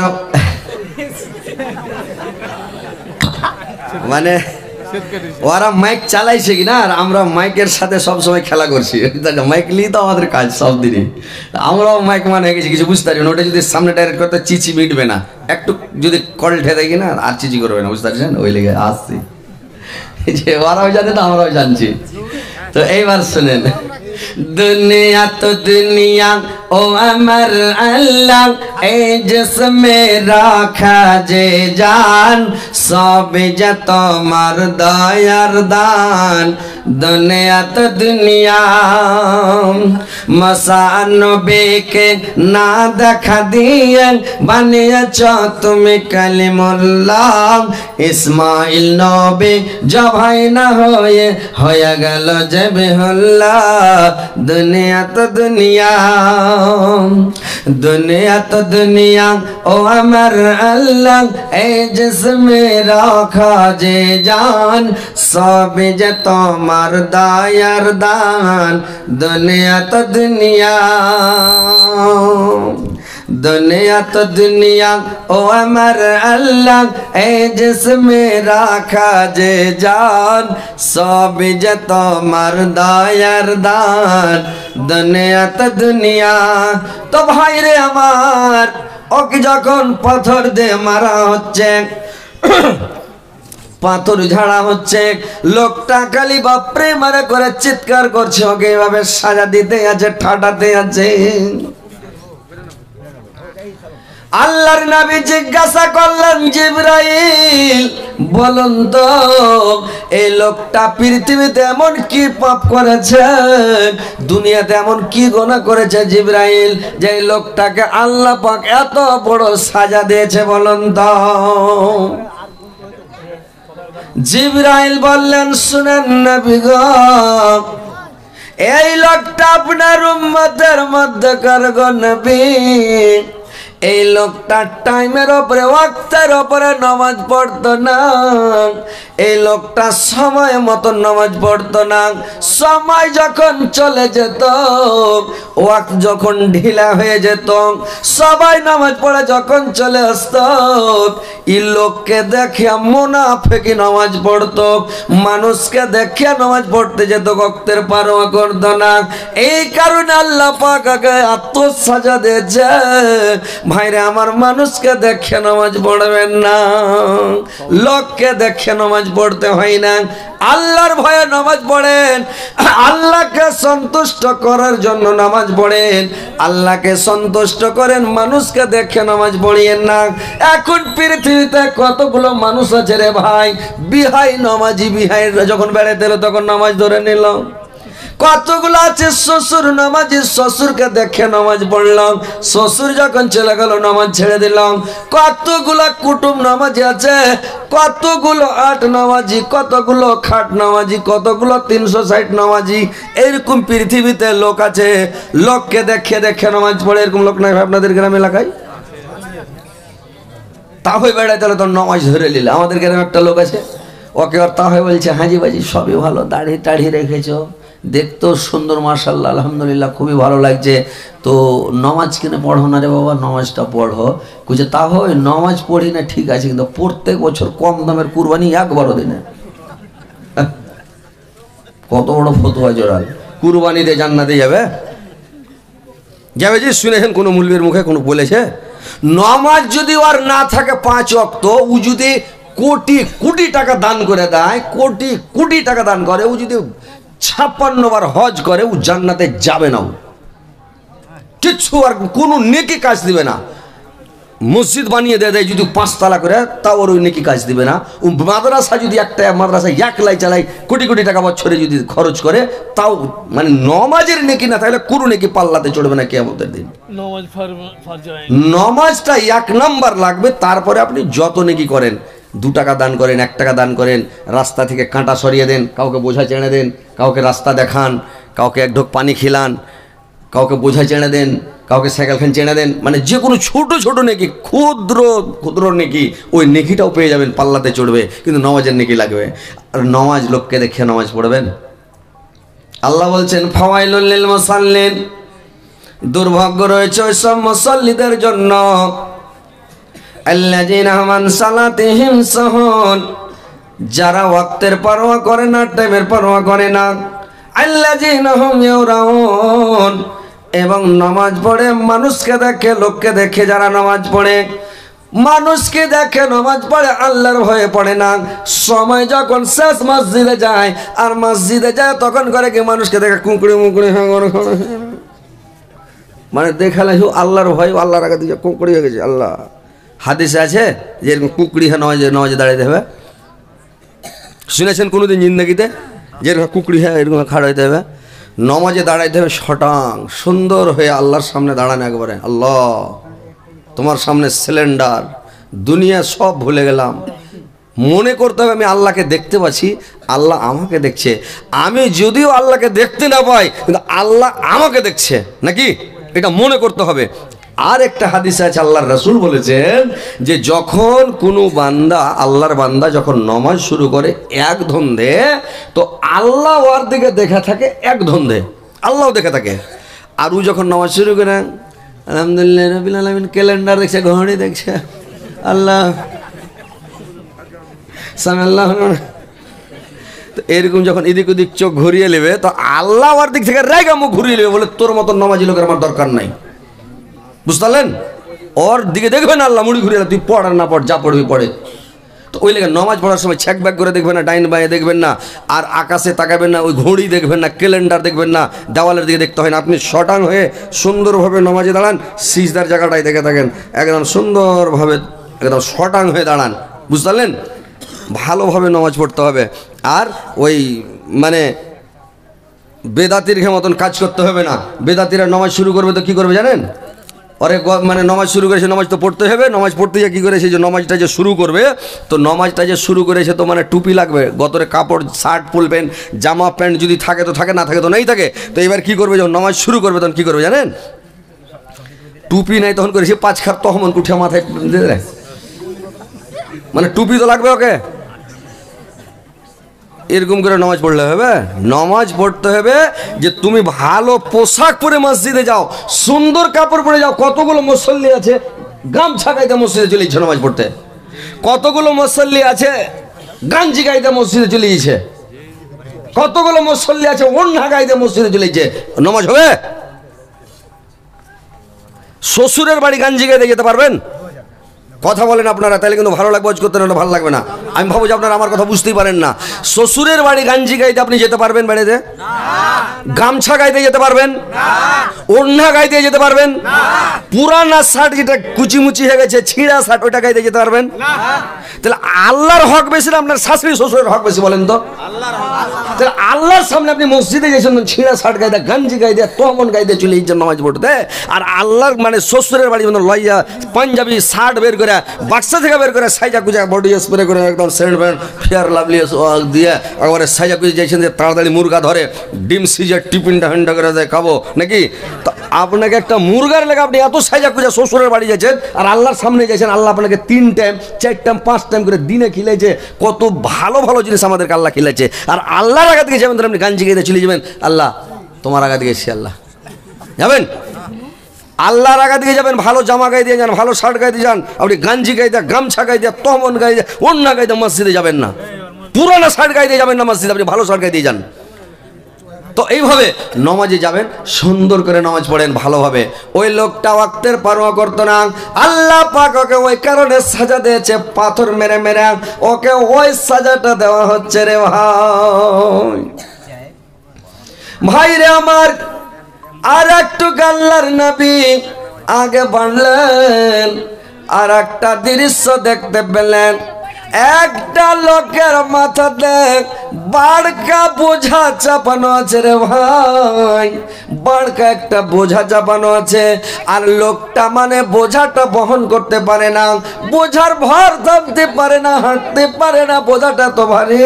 মানে ওরা মাইক চালাইছে কিনা, আর আমরা মাইকের সাথে সবসময় খেলা করছি। মাইক নিয়ে তো আমাদের কাজ সব দিনই, আমরাও মাইক মান হয়ে গেছি, কিছু বুঝতে পারি না। ওটা যদি সামনে ডাইরেক্ট করতে চিচি মিটবে না, একটু যদি কল ঠেয়ে দেখি না আর চিচি করবে না, বুঝতে পারছেন? ওই লেগে আসছি, যে ওরাও জানে তো আমরাও জানছি। তো এইবার শুনেন, দুনিয়া তো দুনিয়া ও আমার আল্লাহ, এই জিসমে রাখা যে জান, সব যে তোমার দয়ার দান। দুনিয়া তো দুনিয়া মসানবীকে না দেখা দিয়ে বানিয়েছ তুমি কালিমুল্লাহ। ইসমাইল নবী জবাই না হয়ে হয়ে গেল জবিহুল্লাহ। দুনিয়া তো দুনিয়া, দুনিয়া তো দুনিয়া ও আমার আল্লাহ, এই জিসমে রাখা যে জান, সব যে তোমার দয়ার দান। দুনিয়া তো দুনিয়া, দুনিয়া তো দুনিয়া ও আমার আল্লাহ, এই জিসমে রাখা যে জান, সব যে তোমার দয়ার দান। দুনিয়া তো দুনিয়া। তো ভাই রে আমার, ওকে যখন পাথর দিয়ে মারা হচ্ছে, পাথর ঝাড়া হচ্ছে, লোকটা খালি বাপরে মারে করে চিৎকার করছে, ওকে এভাবে সাজা দিতে আছে, ঠাটাতে আছে। আল্লাহর নবী জিজ্ঞাসা করলেন, জিবরাইল বলুন তো এই লোকটা পৃথিবীতে এমন কি পাপ করেছে, দুনিয়াতে এমন কি গুনাহ করেছে জিবরাইল, যে এই লোকটাকে আল্লাহ পাক এত বড় সাজা দিয়েছে, বলুন তো? জিবরাইল বললেন, শুনেন নবী গো, এই লোকটা আপনার উম্মতের মধ্যকার গো নবী, এই লোকটা টাইমের ওপরে ওয়াক্তের ওপরে নামাজ পড়তো না, এই লোকটা সময় মতো নামাজ পড়তো না। সময় যখন চলে যেত, ওয়াক্ত যখন ঢিলা হয়ে যেত, সবাই নামাজ পড়ে যখন চলে আসতো, এই লোককে দেখে মুনাফিকি নামাজ পড়তো, মানুষকে দেখে নামাজ পড়তে যেত, ওয়াক্তের পারোয়া করতো না। এই কারণে আল্লাহ পাক আগে আত্মসাজা দিয়েছে, ভাইরে আমার মানুষকে দেখে নামাজ পড়বেন না, লোককে দেখে নামাজ পড়তে হয় না, আল্লাহর ভয়ে নামাজ পড়েন, আল্লাহকে সন্তুষ্ট করার জন্য নামাজ পড়েন, আল্লাহকে সন্তুষ্ট করেন, মানুষকে দেখে নামাজ পড়িয়েন না। এখন পৃথিবীতে কতগুলো মানুষ আছে রে ভাই, বিহাই নামাজি, বিহাই যখন বেড়াতে এলো তখন নামাজ ধরে নিল। কতগুলো আছে শ্বশুর নামাজি, শ্বশুরকে দেখে নামাজ পড়লাম, শ্বশুর যখন চলে গেল নামাজ ছেড়ে দিলাম। কতগুলো কুটুম নামাজি আছে, কতগুলো আট নামাজি, কতগুলো খাট নামাজি, কতগুলো তিনশো ষাট নামাজি, এরকম পৃথিবীতে লোক আছে, লোককে দেখে দেখে নামাজ পড়ে। এরকম লোক নাই আপনাদের গ্রাম এলাকায়? তাহলে বেড়াতে হলে তো নামাজ ধরে নিলে। আমাদের গ্রামে একটা লোক আছে, ওকে আর তাহলে বলছে, হাজি বাজি সবই ভালো, দাড়ি টাড়ি রেখেছো, দেখতেও সুন্দর, মাশাআল্লাহ আলহামদুলিল্লাহ খুবই ভালো লাগছে, তো নামাজ কিনে পড়ো না রে বাবা, নামাজটা পড়ো। কুছে তা হয় নামাজ পড়ি না ঠিক আছে, কিন্তু প্রত্যেক বছর কম দামের কুরবানি একবারও দিনে। কত বড় ফতোয়া জোরাল, কুরবানি দিয়ে জান্নাতে যাবে, যাবে যে শুনেছেন কোনো মুলবির মুখে কোনো বলেছে? নামাজ যদি আর না থাকে পাঁচ ওয়াক্ত, ও যদি কোটি কোটি টাকা দান করে দেয়, কোটি কোটি টাকা দান করে, ও যদি ছাপ্পান্ন বার হজ করে, ও জান্নাতে যাবে না, কিচ্ছু আর কোনো নেকি কাজ দিবে না। মসজিদ বানিয়ে দেয় দেয় যদি পাঁচতলা করে, তাও ওর ওই নেকি কাজ দিবে না। ও মাদ্রাসা যদি একটা মাদ্রাসা একলাই চালাই, কোটি কোটি টাকা বছরে যদি খরচ করে, তাও মানে নমাজের নেকি না তাহলে কোনো নেকি পাল্লাতে চড়বে না কিয়ামতের দিন। নমাজটা এক নাম্বার লাগবে, তারপরে আপনি যত নেকি করেন, দু টাকা দান করেন, এক টাকা দান করেন, রাস্তা থেকে কাঁটা সরিয়ে দেন, কাউকে বোঝা চেড়ে দেন, কাউকে রাস্তা দেখান, কাউকে এক ঢোক পানি খিলান, কাউকে বোঝা চেড়ে দেন, কাউকে সাইকেল খান চেড়ে দেন, মানে যে কোনো ছোট ছোট নেকি, ক্ষুদ্র ক্ষুদ্র নেকি, ওই নেকিটাও পেয়ে যাবেন, পাল্লাতে চড়বে। কিন্তু নমাজের নেকি লাগবে। আর নমাজ লোককে দেখে নমাজ পড়বেন। আল্লাহ বলছেন ফাওয়াইলুল লিল মুসাল্লিন, দুর্ভাগ্য রয়েছে ওই সব মুসাল্লিদের জন্য, আল্লাযিনা হুম আন সালাতিহিম সাহুন, যারা ওয়াক্তের পরোয়া করে না, টাইমের পরোয়া করে না। আল্লাযিনা হুম ইউরাউন, এবং নামাজ পড়ে মানুষকে দেখে, লোককে দেখে যারা নামাজ পড়ে, মানুষকে দেখে নামাজ পড়ে, আল্লাহর ভয়ে পড়ে না। সময় যখন শেষ মসজিদে যায়, আর মসজিদে যায় তখন করে কি মানুষকে দেখে কুঁকড়ে মুকড়ে, মানে দেখালে আল্লাহর ভয়, আল্লাহর আগে দিয়ে কুঁকড়ি হয়ে গেছে। আল্লাহ হাদিসে আছে যে এরকম কুঁকড়ি হ্যাঁ নমাজে নমাজে দাঁড়াইতে হবে, শুনেছেন কোনোদিন জিন্দগিতে? যে এরকম কুঁকড়ি হ্যাঁ এরকম খাড়া হইতে হবে, নমাজে দাঁড়াইতে হবে শটাং সুন্দর হয়ে আল্লাহর সামনে দাঁড়ানো একবারে। আল্লাহ তোমার সামনে সিলিন্ডার, দুনিয়া সব ভুলে গেলাম, মনে করতে হবে আমি আল্লাহকে দেখতে পাচ্ছি, আল্লাহ আমাকে দেখছে। আমি যদিও আল্লাহকে দেখতে না পাই, কিন্তু আল্লাহ আমাকে দেখছে নাকি, এটা মনে করতে হবে। আর একটা হাদিস আছে, আল্লাহর রাসূল বলেছেন যে যখন কোনো বান্দা, আল্লাহর বান্দা যখন নামাজ শুরু করে এক ধন্দে, তো আল্লাহ ওর দিকে দেখে থাকে এক ধন্দে, আল্লাহও দেখে থাকে। আর ও যখন নামাজ শুরু করে আলহামদুলিল্লাহ রাব্বিল আলামিন, ক্যালেন্ডার দেখছে, ঘড়ি দেখছে, আল্লাহ সামিআল্লাহু, তো এরকম যখন এদিক ওদিক চোখ ঘুরিয়ে নেবে, তো আল্লাহ ওর দিক থেকে রেগে মুখ ঘুরিয়ে নেবে, বলে তোর মতন নামাজি লোকের আমার দরকার নাই। বুঝতে পারলেন? ওর দিকে দেখবেন আল্লাহ মুড়ি ঘুরিয়ে, তুই পড় আর না পড়, যা পড়বি পড়ে। তো ওই লেগে নমাজ পড়ার সময় ছ্যাক ব্যাক করে দেখবেন না, ডাইন বাঁয়ে দেখবেন না, আর আকাশে তাকাবেন না, ওই ঘড়ি দেখবেন না, ক্যালেন্ডার দেখবেন না, দেওয়ালের দিকে দেখতে হয় না। আপনি শটাং হয়ে সুন্দরভাবে নমাজে দাঁড়ান, সিজদার জায়গাটাই দেখে থাকেন, একদম সুন্দরভাবে একদম শটাং হয়ে দাঁড়ান। বুঝতে পারলেন? ভালোভাবে নমাজ পড়তে হবে। আর ওই মানে বেদাতির মতন কাজ করতে হবে না। বেদাতিরা নমাজ শুরু করবে তো কী করবে জানেন? অরে মানে নমাজ শুরু করেছে, নমাজ তো পড়তে হবে, নমাজ পড়তে গিয়ে কী করে সেই যে নমাজটা যে শুরু করবে, তো নমাজটা যে শুরু করেছে তো মানে টুপি লাগবে, গতরে কাপড় শার্ট পরবেন, জামা প্যান্ট যদি থাকে তো থাকে, না থাকে তো নেই থাকে। তো এবার কী করবে, যখন নমাজ শুরু করবে তখন কী করবে জানেন? টুপি নাই তখন করেছে পাঁচ খার তহমন উঠে মাথায় দিয়ে দেয়, মানে টুপি তো লাগবে ওকে। এরকম করে নামাজ পড়লে হবে? নামাজ পড়তে হবে যে তুমি ভালো পোশাক পরে মসজিদে যাও, সুন্দর কাপড় পরে যাও। কতগুলো মুসল্লি আছে গামছা গাইতে মসজিদে চলে গেছে নামাজ পড়তে, কতগুলো মুসল্লি আছে গাঞ্জি গাইতে মসজিদে চলে গেছে, কতগুলো মুসল্লি আছে ওন্না গাইতে মসজিদে চলে গেছে। নামাজ হবে? শ্বশুরের বাড়ি গাঞ্জি গাইতে যেতে পারবেন? কথা বলেন আপনারা, তাহলে কিন্তু ভালো লাগবে, করতে না ভালো লাগবে না। আমি ভাবো যে আপনারা আমার কথা বুঝতেই পারেন না। শ্বশুরের বাড়ি গাঞ্জি গাইতে আপনি যেতে পারবেন? বাড়িতে গামছা গাইতে যেতে পারবেন? ওড়না গাইতে যেতে পারবেন? পুরানা শার্ট যেটা কুচিমুচি হয়ে গেছে, ছিঁড়া শার্ট, ওইটা গাইতে যেতে পারবেন? তাহলে আল্লাহর হক বেশি না আপনার শাশুড়ি শ্বশুরের হক বেশি বলেন তো? তাহলে আল্লাহর সামনে আপনি মসজিদে গেছেন ছিঁড়া শার্ট গাইতে, গাঞ্জি গাইতে, তহমন গাইতে চলে যাচ্ছেন নামাজ পড়তে, আর আল্লাহর মানে শ্বশুরের বাড়ি মানে লইয়া পাঞ্জাবি শার্ট বের করে, বাক্সা থেকে বের করে, সাইজা কুজা বডি স্প্রে করে, একদম সেন্ট প্যান্ট ফেয়ার লাভলি দিয়ে একবারে সাইজা কুজে যাইছেন যে তাড়াতাড়ি মুরগা ধরে, ডিম সিজে টিফিনটা হ্যান্ডা করে দেয় খাবো নাকি। তো আপনাকে একটা মুরগার লেগে আপনি এত সাইজা কুজা শ্বশুরের বাড়ি যাচ্ছেন, আর আল্লাহর সামনে যাচ্ছেন, আল্লাহ আপনাকে তিন টাইম চার টাইম পাঁচ টাইম করে দিনে খিলাইছে। কত ভালো ভালো জিনিস আমাদেরকে আল্লাহ খিলাইছে, আর আল্লাহর আগা থেকে যাবেন আপনি গাঞ্জি গাইতে চলে যাবেন, আল্লাহ তোমার আগা থেকে এসছি, আল্লাহ যাবেন আল্লাহর আগা দিকে যাবেন, ভালো জামা গায়ে দিয়ে যান, ভালো শার্ট গায়ে দিয়ে যান। আপনি গাঞ্জি গায়ে দিয়ে, গামছা গায়ে দিয়ে, তহমন গায়ে দিয়ে, অন্য গায়ে দিয়ে মসজিদে যাবেন না, পুরানো শার্ট গায়ে দিয়ে যাবেন না মসজিদে, আপনি ভালো শার্ট গায়ে দিয়ে যান। তো এইভাবে নামাজে যাবেন, সুন্দর করে নামাজ পড়েন ভালোভাবে। ওই লোকটা ওয়াক্তের পারোয়া করতো না, আল্লাহ পাক ওকে ওই কারণে সাজা দিয়েছে, পাথর মেরে মেরে ওকে ওই সাজাটা দেওয়া হচ্ছে রে ভাই। ভাই রে আমার, আর একটু আল্লাহর নবী আগে বাড়লেন, আর একটা দৃশ্য দেখতে পেলেন। একটা লোকের মাথাতে বাড়কা বোঝা চাপানো আছে রে ভাই, বাড়কা একটা বোঝা চাপানো আছে। আর লোকটা মানে বোঝাটা বহন করতে পারে না, বোঝার ভর থামতে পারে না, হাঁটতে পারে না, বোঝাটা তো ভারী।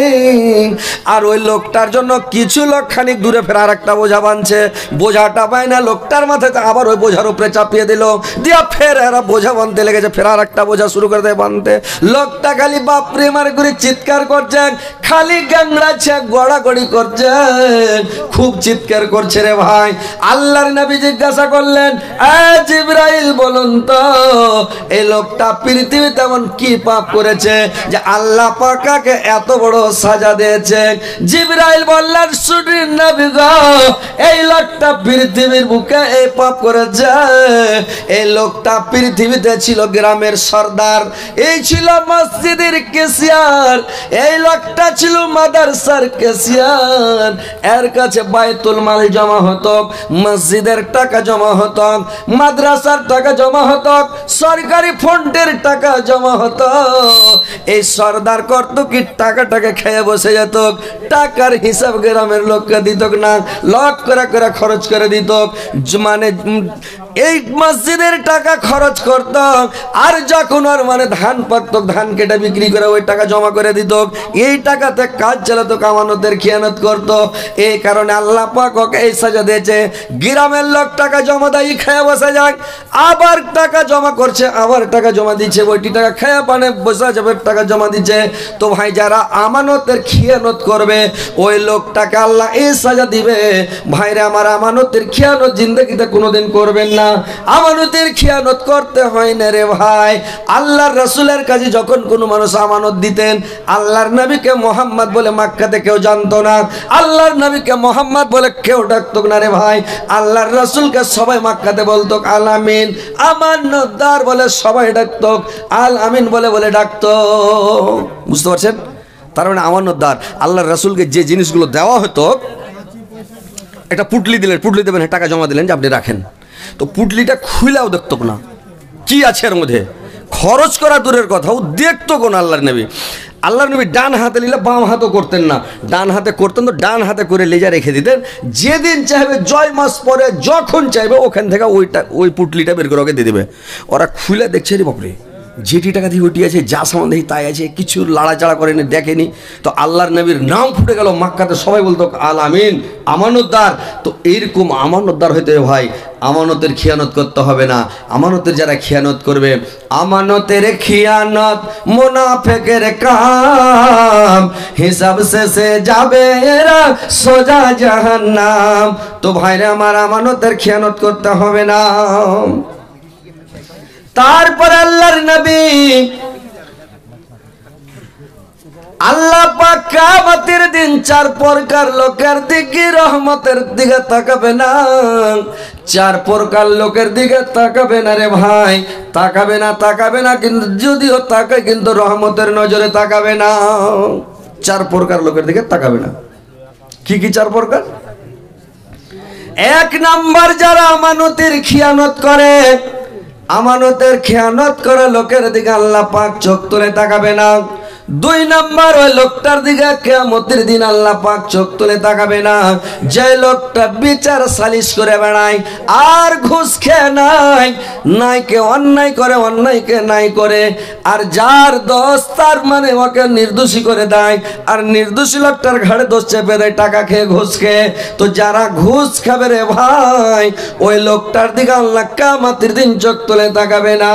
আর ওই লোকটার জন্য কিছু লোক খানিক দূরে ফের আর একটা বোঝা বানছে, বোঝাটা পায় না, লোকটার মাথায় আবার ওই বোঝার উপরে চাপিয়ে দিল, দিয়া ফের এরা বোঝা বানতে লেগেছে, ফের আর একটা বোঝা শুরু করে দেয় বানতে। লোকটা খালি বাপরে মারে করে চিৎকার করছেন, খালি গাংড়াচ্ছে, গড়াগড়ি করছে, খুব চিৎকার করছে রে ভাই। আল্লাহর নবী জিজ্ঞাসা করলেন, এ জিবরাইল বলুন তো এই লোকটা পৃথিবীতে এমন কি পাপ করেছে যে আল্লাহ পাককে এত বড় সাজা দিয়েছে? জিবরাইল বললেন, শুনুন নবী গো, এই লোকটা পৃথিবীর বুকে এই পাপ করেছে। এই লোকটা পৃথিবীতে ছিল গ্রামের সর্দার, এই ছিল মসজিদের কেসিয়ার, এই লোকটা ছিল মাদ্রাসার কেসিয়ার। এর কাছে বাইতুল মাল জমা হতো, মসজিদের টাকা জমা হতো, মাদ্রাসার টাকা জমা হতো, সরকারি ফন্ডের টাকা জমা হতো। এই সর্দার করত কি, টাকাটাকে খেয়ে বসে যেত, টাকার হিসাব গ্রামের লোককে দিত না, লট করে করে খরচ করে দিত। মানে এই মসজিদের টাকা খরচ করত, আর যখন আর মানে ধান পাকত, ধান কেটে বিক্রি করে ওই টাকা জমা করে দিত, এই টাকাতে কাজ চালাতো, কামানতের খেয়ানত করত। এই কারণে আল্লাহ পাক ওকে এই সাজা দিয়েছে। গ্রামের লোক টাকা জমা দেয়, খেয়ে বসে যায়, আবার টাকা জমা করছে, আবার টাকা জমা দিচ্ছে, ওইটি টাকা খেয়ে পানে বসে যাবে, টাকা জমা দিচ্ছে। তো ভাই যারা আমানতের খেয়ানত করবে ওই লোকটাকে আল্লাহ এই সাজা দিবে। ভাইরা আমার, আমানতের খেয়ানত জিন্দেগিতে কোনোদিন করবেন না, আমানতের খেয়ানত করতে হয় না রে ভাই। আল্লাহর রাসূলের কাছে যখন কোনো মানুষ আমানত দিতেন, আল্লাহর নবীকে মোহাম্মদ বলে মক্কাতে কেউ জানতো না, আল্লাহর নবীকে মোহাম্মদ বলে কেউ ডাকতো না রে ভাই। আল্লাহর রাসূলকে সবাই মক্কাতে বলতো আল আমিন, আমানতদার বলে সবাই ডাকতো, আল আমিন বলে বলে ডাকতো। বুঝতে পারছেন? তার মানে আমানতদার। আল্লাহর রাসূলকে যে জিনিসগুলো দেওয়া হতো, একটা পুটলি দিলেন, পুটলি দেবেন, টাকা জমা দিলেন যে আপনি রাখেন, তো পুটলিটা খুলেও দেখতো না কি আছে এর মধ্যে, খরচ করা দূরের কথাও দেখতো কোন আল্লাহর নবী। আল্লাহর নবী ডান হাতে নিলে বাম হাতও করতেন না, ডান হাতে করতেন তো ডান হাতে করে লেজা রেখে দিতেন। যেদিন চাইবে জয় মাস পরে যখন চাইবে ওখান থেকে ওইটা ওই পুটলিটা বের করে ওকে দিয়ে দেবে। ওরা খুলে দেখছে রে বাপরে, যেটি টাকা দিয়ে ওটি আছে, যা সামান দেখি তাই আছে, কিছু লাড়াচাড়া করেনি, দেখেনি। তো আল্লাহর নবীর নাম ফুটে গেল, মক্কাতে সবাই বলতো আল আমিন, আমানতদার। তো এইরকম আমানতদার হইতে ভাই, আমানতের খিয়ানত করতে হবে না। আমানতের যারা খিয়ানত করবে, আমানতের খিয়ানত মুনাফিকের কাম, হিসাব শেষে যাবে এরা সোজা জাহান্নাম। তো ভাইরা আমার, আমানতের খিয়ানত করতে হবে না। তারপর আল্লাহর নবী, আল্লাহ পাক কিয়ামতের দিন চার প্রকার লোকের দিকে রহমতের দিকে তাকাবে না, চার প্রকার লোকের দিকে তাকাবে না রে ভাই, তাকাবে না, তাকাবে না। কিন্তু যদিও তাকায়, কিন্তু রহমতের নজরে তাকাবে না। চার প্রকার লোকের দিকে তাকাবে না। কি কি চার প্রকার? এক নাম্বার, যারা আমানতের খিয়ানত করে, আমানতের খেয়ানত করে লোকের দিকে আল্লাহ পাক চোখ তুলে তাকাবে না। দুই নাম্বার, ওই লোকটার দিকে কিয়ামতের দিন আল্লাহ পাক চোখ তুলে তাকাবে না, যে লোকটা বিচার সালিশ করে বেড়ায় আর ঘুষ খেয়ে নাই, নাইকে অন্যায় করে, অন্যায়কে নাই করে, আর যার দোষ তার মানে ওকে নির্দোষী করে দেয়, আর নির্দোষী লোকটার ঘাড়ে দোষ চেপে দেয় টাকা খেয়ে, ঘুষ খেয়ে। তো যারা ঘুষ খাবে রে ভাই, ওই লোকটার দিকে আল্লাহ কিয়ামতের দিন চোখ তুলে তাকাবে না।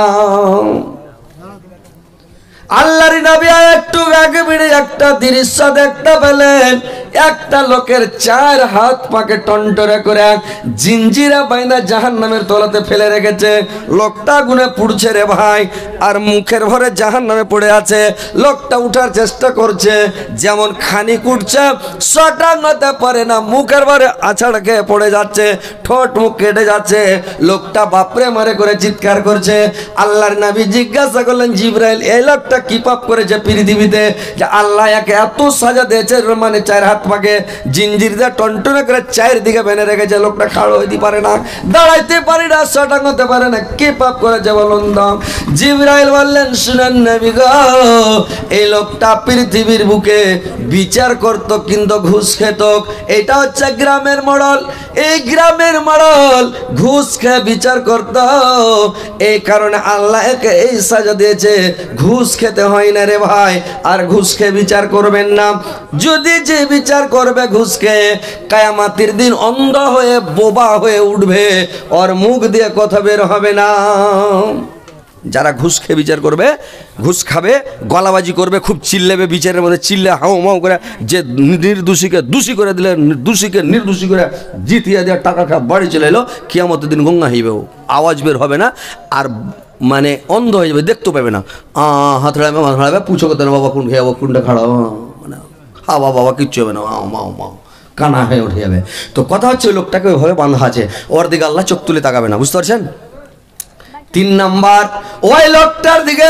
আল্লাহর নবী একটু আগে বেড়ে একটা দৃশ্য দেখতে পেলেন। একটা লোকের চার হাত পাকে টনটরে করে জিঞ্জিরা বাইন্দা জাহান্নামের তলাতে ফেলে রেখেছে। লোকটা গুনে পুড়ছে রে ভাই, আর মুখের ভরে জাহান্নামে পড়ে আছে। লোকটা উঠার চেষ্টা করছে, যেমন খানি কুটছে সটাতে পারে না, মুখের ভরে আছাড় খেয়ে পড়ে যাচ্ছে, ঠোঁট মুখ কেটে যাচ্ছে। লোকটা বাপরে মারে করে চিৎকার করছে। আল্লাহর নবী জিজ্ঞাসা করলেন, জিবরাইল এই লোকটা কি পাপ করেছে পৃথিবীতে যে আল্লাহ একে এত সাজা দিয়েছে, মানে চার হাত পাকে জিঞ্জির দিয়ে টনটনে করে চায়ের দিকে বেঁধে রেখেছে। লোকটা খাড়ো হইতে পারে না, দাঁড়াইতে পারে না, সটাঙতে পারে না, কি পাপ করেছে বলুন তো? জিবরাইল বললেন, শুনেন নবী গো, এই লোকটা পৃথিবীর বুকে বিচার করত কিন্তু ঘুষ খেত। এটা হচ্ছে গ্রামের মডল, এই গ্রামের মডল ঘুষ খেয়ে বিচার করত, এই কারণে আল্লাহ একে এই সাজা দিয়েছে। ঘুষ খেতে হয় না রে ভাই, আর ঘুষ খেয়ে বিচার করবেন না। যদি যে বিচার করবে ঘুষ খেয়ে, কিয়ামতের দিন অন্ধ হয়ে বোবা হয়ে উঠবে, ওর মুখ দিয়ে কথা বের হবে না। যারা ঘুষ খেয়ে বিচার করবে, ঘুষ খাবে, গলাবাজি করবে, খুব চিল্লেবে, বিচারের মধ্যে চিল্লে হাউ মাউ করে, যে নির্দোষীকে দোষী করে দিলে, দোষীকে নির্দোষী করে জিতিয়ে দেওয়া, টাকা খা বাড়ি চলে এলো, কিয়ামতের দিন গঙ্গা হইবে, আওয়াজ বের হবে না, আর মানে অন্ধ হয়ে যাবে, দেখতে পাবে না। হাত হাড়াবে, মাথা হাড়াবে, পুছো করতে না, বাবা কোন খেয়ে কোনটা খাড়াও, মানে হাওয়া বাবা কিচ্ছু হবে না, মাও মাও মাও কানা হয়ে উঠে যাবে। তো কথা হচ্ছে ওই লোকটাকে ওইভাবে বাঁধা আছে, ওর দিকে আল্লাহ চোখ তুলে তাকাবে না, বুঝতে পারছেন? তিন নাম্বার, ওই লোকটার দিকে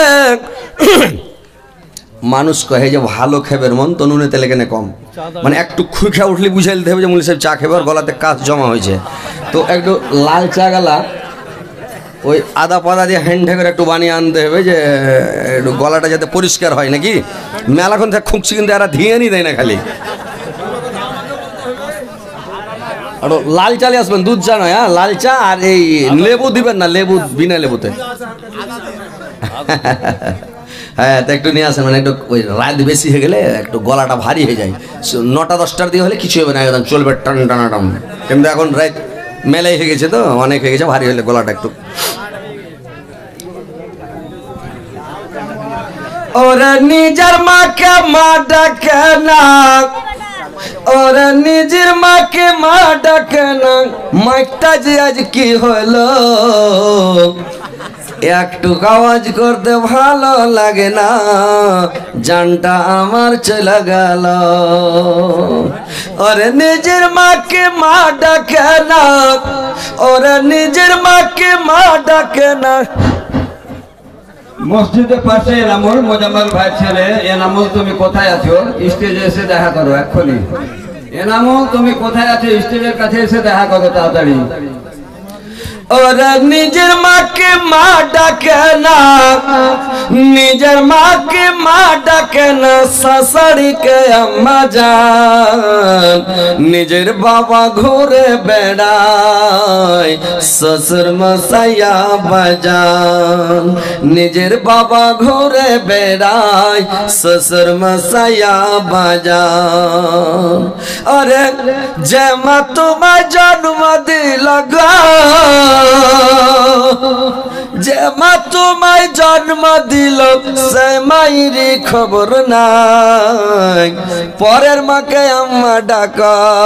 মানুষ কহে যে ভালো খেবের মন তো নুনে তেলে কেনে কম, মানে একটু খুই খেয়ে উঠলে বুঝাই দিতে হবে যে মুলি সাহেব চা খেবে, গলাতে কাজ জমা হয়েছে। তো একটু লাল চা গালা ওই আদা পাদা দিয়ে হ্যান্ড করে একটু বানিয়ে আনতে হবে, যে একটু গলাটা যাতে পরিষ্কার হয়, নাকি মেলাক্ষণ থেকে খুঁকছি কিন্তু এরা ধিয়ানি দেয় না, খালি আর লাল চালে আসবেন, দুধ চা নয়, হ্যাঁ লাল চা, আর এই লেবু দিবেন না, লেবু বিনা লেবুতে। হ্যাঁ, তো একটু নিয়ে আসেন, মানে একটু ওই রাত বেশি হয়ে গেলে একটু গলাটা ভারী হয়ে যায়। নটা দশটার দিয়ে হলে কিছু হবে না, একদম চলবে টান টানা টান, কিন্তু এখন রাত মেলাই হয়ে গেছে, তো অনেক হয়ে গেছে, ভারী হলে গলাটা একটু। ওরা নিজের মাকে মা ডাকে না, ওরা নিজের মাকে মা ডাকে না, মাইকটা যে আজ কি হলো, একটু আওয়াজ করতে ভালো লাগে না, জানটা আমার চলে গেল। ওরে নিজের মাকে মা ডাকে না, ওরা নিজের মাকে মা ডাকে না। মসজিদের পাশে এনামুল, মোজাম্মেল ভাই ছেলে। এনামুল তুমি কোথায় আছো? স্টেজে এসে দেখা করো এক্ষুনি। এনামুল তুমি কোথায় আছো? স্টেজের কাছে এসে দেখা করো তাড়াতাড়ি। ওরা নিজের মাকে মা ডাকে না, নিজের মাকে মা ডাকে না, শাশুড়িকে আম্মা জান, নিজের বাবা ঘুরে বেড়ায়, শ্বশুর মশাইয়া বাজান, নিজের বাবা ঘুরে বেড়ায়, শ্বশুর মশাইয়া বাজান। আরে যে মা তোমার জন্ম দিল গো, যে মা তোমায় জন্ম দিল, সে মায়ের খবর নাই, পরের মাকে আম্মা ডাক,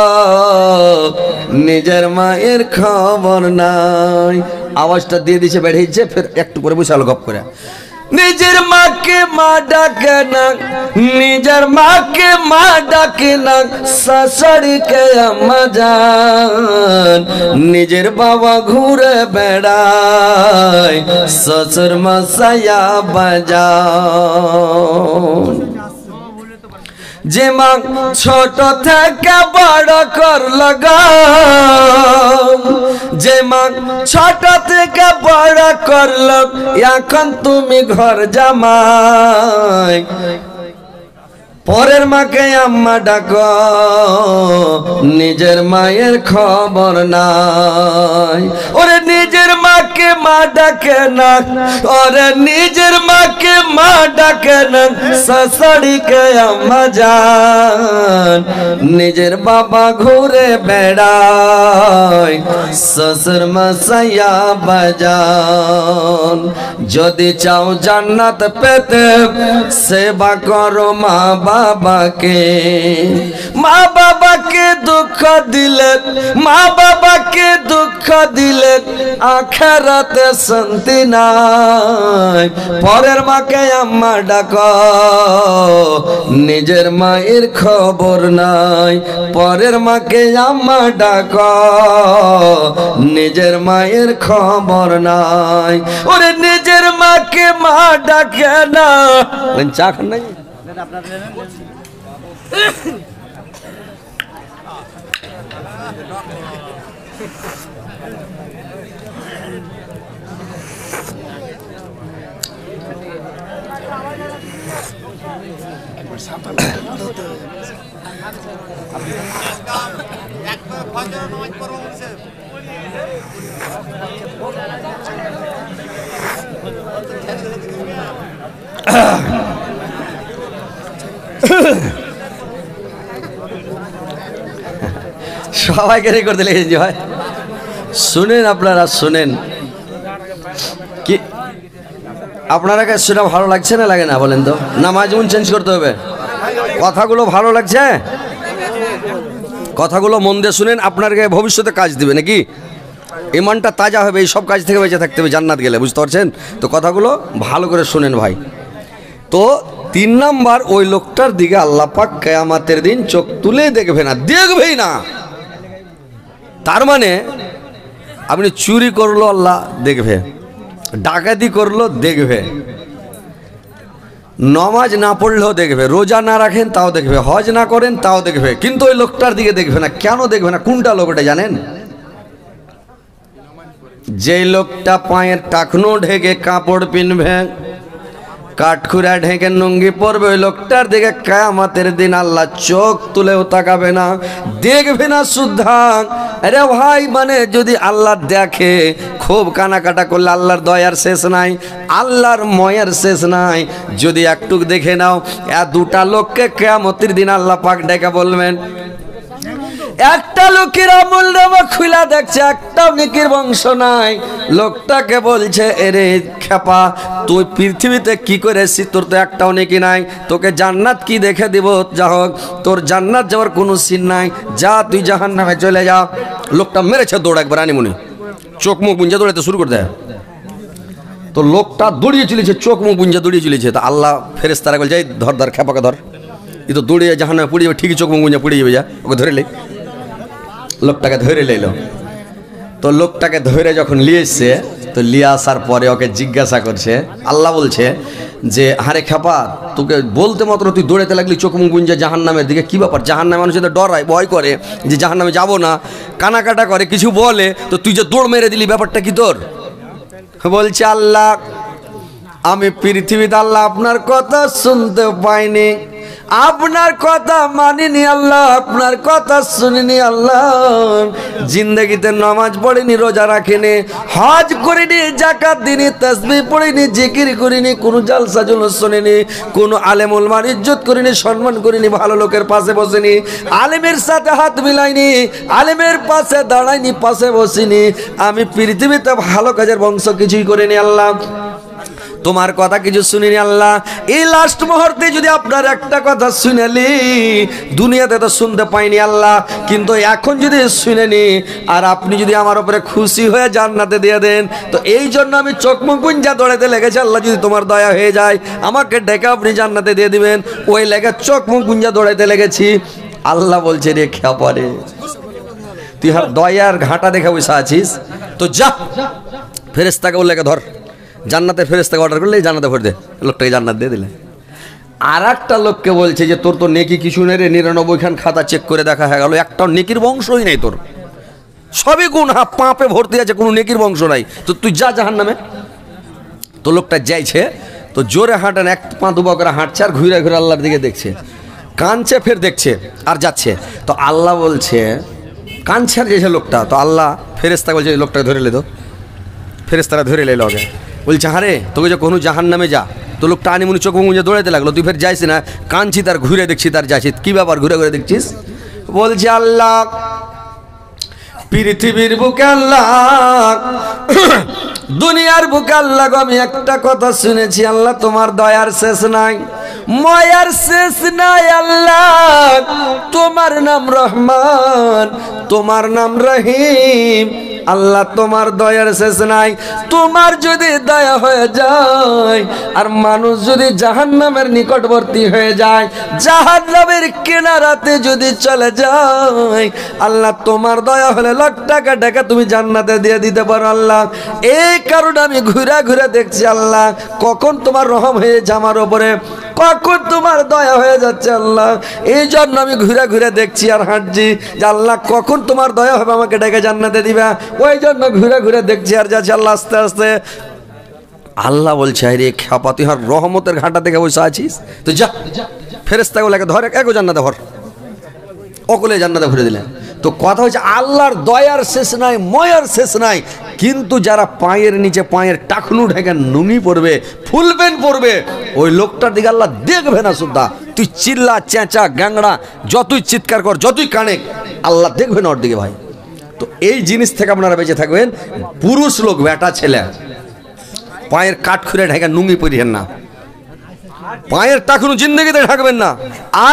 নিজের মায়ের খবর নাই। আওয়াজটা দিয়ে দিছে, বেড়েছে, ফের একটু করে বসালো গপ করে। নিজের মাকে মা ডাকে না, নিজের মাকে মা ডাকে না, শাশুড়িকে আম্মা জান, নিজের বাবা ঘুরে বেড়ায়, শ্বশুর মশাইয়া বাজান। যে মা ছোট থেকে বড় করল গো, যে মা ছোট থেকে বড় করল, এখন তুমি ঘর জামাই, পরের মাকে আম্মা ডাকো, নিজের মায়ের খবর নাই। ওরে নিজের মাকে বাবাকে মা ডাকে না, ওরে নিজের মাকে মা ডাকে না, শাশুড়িকে আম্মা জান। নিজের বাবা ঘুরে বেড়ায়, শ্বশুর মশাইয়া বাজান। যদি চাও জান্নাত পেতে সেবা করো মা বাবাকে। মা বাবাকে দুঃখ দিলে, মা বাবাকে দুঃখ দিলে আখেরাতে শান্তি নাই। পরের মাকে আম্মা ডাকো, নিজের মায়ের খবর নাই। পরের মাকে আম্মা ডাকো, নিজের মায়ের খবর নাই। ওরে নিজের মাকে মা ডাকে না। চা খান নাই? সবাইকে রেকর্ড দিলে হয়। শুনেন আপনারা, শুনেন কি আপনারা কাছে শুনে ভালো লাগছে না লাগে না বলেন তো? না মাঝুন চেঞ্জ করতে হবে? কথাগুলো ভালো লাগছে? কথাগুলো মন দিয়ে শুনেন, আপনাকে ভবিষ্যতে কাজ দিবে নাকি? ইমানটা তাজা হবে, এই সব কাজ থেকে বেঁচে থাকতে হবে জান্নাত গেলে, বুঝতে পারছেন তো? কথাগুলো ভালো করে শুনেন ভাই। তো তিন নাম্বার, ওই লোকটার দিকে আল্লাহ পাক কিয়ামতের দিন চোখ তুলে দেখবে না, দেখবেই না। তার মানে আপনি চুরি করলো আল্লাহ দেখবে, ডাকাতি করলো দেখবে, নমাজ না পড়লেও দেখবে, রোজা না রাখেন তাও দেখবে, হজ না করেন তাও দেখবে, কিন্তু ওই লোকটার দিকে দেখবে না। কেন দেখবে না? কোনটা লোক এটা জানেন? যে লোকটা পায়ের টাকনো ঢেকে কাপড় পিনবে, কাঠখুরা ঢেকে লুঙ্গি পরবে, ওই লোকটার দিকে কিয়ামতের দিন আল্লাহ চোখ তুলেও তাকাবে না, দেখবে না সুদ্ধা। আরে ভাই, মানে যদি আল্লাহ দেখে, খুব কানাকাটা করলে আল্লাহর দয়ার শেষ নাই, আল্লাহর ময়ের শেষ নাই। যদি একটু দেখে নাও, এ দুটা লোককে কিয়ামতের দিন আল্লাহ পাক ডেকে বলবেন, একটা লোকের আমল নামা খুলা দেখছে, একটাও নেকির বংশ নাই। লোকটাকে বলছে, এরে খেপা, তুই পৃথিবীতে কি করেছিস? তোর তো একটাও নেকি নাই, তোকে জান্নাত কি দেখে দিব? যা হোক, তোর জান্নাত যাওয়ার কোনো সিন নাই, যা তুই জাহান্নামে চলে যা। লোকটা মেরেছে দৌড় একবার, আনিমুনি চোখ মুখ বুঞ্জা দৌড়াতে শুরু করে দেয়। তো লোকটা দৌড়িয়ে চলেছে, চোখ মুখ বুঞ্জা দৌড়িয়ে চলেছে। তো আল্লাহ ফেরেশতারা বলছে, এই ধর ধর, খেপাকে ধর, এ তো দৌড়িয়ে জাহান্নামে পড়ে যাবে, ঠিকই চোখ মুখ বুঞ্জা পড়ে যাবে, যা ওকে ধরে লে। লোকটাকে ধরে লইল। তো লোকটাকে ধরে যখন নিয়ে এসছে, তো নিয়ে আসার পরে ওকে জিজ্ঞাসা করছে, আল্লাহ বলছে যে, হারে খেপা, তোকে বলতে মাত্র তুই দৌড়াতে লাগলি চোখ মুখ বুঞ্জে জাহান্নামের দিকে, কি ব্যাপার? জাহান্নামে মানুষ তো ডরায়, ভয় করে যে জাহান্নামে যাবো না, কানাকাটা করে, কিছু বলে, তো তুই যে দৌড় মেরে দিলি, ব্যাপারটা কি তোর? বলছে, আল্লাহ, আমি পৃথিবীতে আল্লাহ আপনার কথা শুনতে পাইনি, আপনার কথা মানিনি আল্লাহ, আপনার কথা শুনিনি আল্লাহ। জিন্দগিতে নামাজ পড়িনি, রোজা রাখিনি, হজ করিনি, যাকাত দিনি, তাসবিহ পড়িনি, জিকির করিনি, কোনো জালসা জুলুস শুনিনি, কোনো আলেম উলামার ইজ্জত করিনি, সম্মান করিনি, ভালো লোকের পাশে বসিনি, আলেমের সাথে হাত মিলাইনি, আলেমের পাশে দাঁড়াইনি, পাশে বসিনি। আমি পৃথিবীতে ভালো কাজের বংশ কিছুই করিনি আল্লাহ, তোমার কথা কিছু শুনিনি আল্লাহ। এই লাস্ট মুহূর্তে যদি আপনার একটা কথা শুনেলি, দুনিয়াতে তো শুনতে পাইনি আল্লাহ, কিন্তু এখন যদি শুনেনি, আর আপনি যদি আমার উপরে খুশি হয়ে জান্নাতে দিয়ে দেন, তো এই জন্য আমি চোখ মুখ বুঞ্জা দৌড়াতে লেগেছি আল্লাহ, যদি তোমার দয়া হয়ে যায় আমাকে ডেকে আপনি জান্নাতে দিয়ে দিবেন, ওই লেগে চোখ মুখ বুঞ্জা দৌড়াইতে লেগেছি। আল্লাহ বলছে, রে খেপারে, তুই আর দয়ার ঘাটা দেখে বসে আছিস, তো যা ফেরেশতাকে বললে ধর, জান্নাতের ফেরেশতাকে অর্ডার করলে জান্নাতে ভরে দে, লোকটাকে জান্নাত দিয়ে দিলে। আর একটা লোককে বলছে যে, তোর তো নেকি কিছু নেই রে, নিরানব্বই খান খাতা চেক করে দেখা হয়ে গেল, একটাও নেকির বংশই নেই তোর, সবই গুনাহ, পাপে ভর্তি আছে, কোনো নেকির বংশ নাই, তো তুই যা জাহান্নামে। তো লোকটা যাইছে, তো জোরে হাঁটেন, এক পা দুবা করে হাঁটছে, আর ঘুরে ঘুরে আল্লাহর দিকে দেখছে, কাঁদছে, ফের দেখছে, আর যাচ্ছে। তো আল্লাহ বলছে, কাঁদছে আর যাইছে লোকটা, তো আল্লাহ ফেরেশতা বলছে, লোকটাকে ধরে লে তো। ফেরেশতারা ধরে লাইল ওকে, বলছে হারে তোকে যে কোনো জাহান নামে যা। তো লোক টানি মুনি চোখ মুঞ্জে দৌড়াতে লাগলো, তুই ফের যাইস না? কাঁদছি তার, ঘুরে দেখছি তার যাচ্ছি। কী ব্যাপার ঘুরে ঘুরে দেখছিস? বলছে আল্লাহ পৃথিবীর বুকে আল্লাহ, দুনিয়ার বুকে আল্লাহ আমি একটা কথা শুনেছি আল্লাহ, তোমার দয়ার শেষ নাই, ময়ার শেষ নাই আল্লাহ। তোমার নাম রহমান, তোমার নাম রহিম আল্লাহ, তোমার দয়ার শেষ নাই। তোমার যদি দয়া হয়ে যায় আর মানুষ যদি জাহান্নামের নিকটবর্তী হয়ে যায়, জাহান্নামের কিনারাতে যদি চলে যায় আল্লাহ, তোমার দয়া হলে লাখ টাকা টাকা তুমি জান্নাতে দিয়ে দিতে পারো আল্লাহ। এই কারণে আমি ঘুরে ঘুরে দেখছি আল্লাহ, কখন তোমার রহম হয়েছে আমার ওপরে, কখন তোমার দয়া হয়ে যাচ্ছে আল্লাহ। এই জন্য আমি ঘুরে ঘুরে দেখছি আর হাঁটছি যে আল্লাহ কখন তোমার দয়া হবে আমাকে ডেকে জান্নাতে দিবা। ওই জন্য ঘুরে ঘুরে দেখছি আর যাচ্ছি আল্লাহ আস্তে আস্তে। আল্লাহ বলছে আরে খাপা তুই আর রহমতের ঘাটা থেকে বসে আছিস, তো যা ফেরেশতাগুলোকে ধর, এগো জান্নাতে ভর, অকলে জান্নাতে ভরে দিলেন। তো কথা হচ্ছে আল্লাহর দয়ার শেষ নাই, ময়ার শেষ নাই, কিন্তু যারা পায়ের নিচে পায়ের টাকনু ঢেকে নুনি পড়বে, ফুলবেন পড়বে, ওই লোকটার দিকে আল্লাহ দেখবে না সুদ্ধা। তুই চিল্লা চেঁচা গ্যাংড়া যতই চিৎকার কর, যতই কানে, আল্লাহ দেখবে না ওর দিকে ভাই। তো এই জিনিস থেকে আপনারা বেঁচে থাকবেন। পুরুষ লোক বেটা ছেলে পায়ের কাঠ খুঁড়ে ঢেকে নুঙ্গি পরিয়েন না, পায়ের টাকনু জিন্দগিতে ঢাকবেন না, আর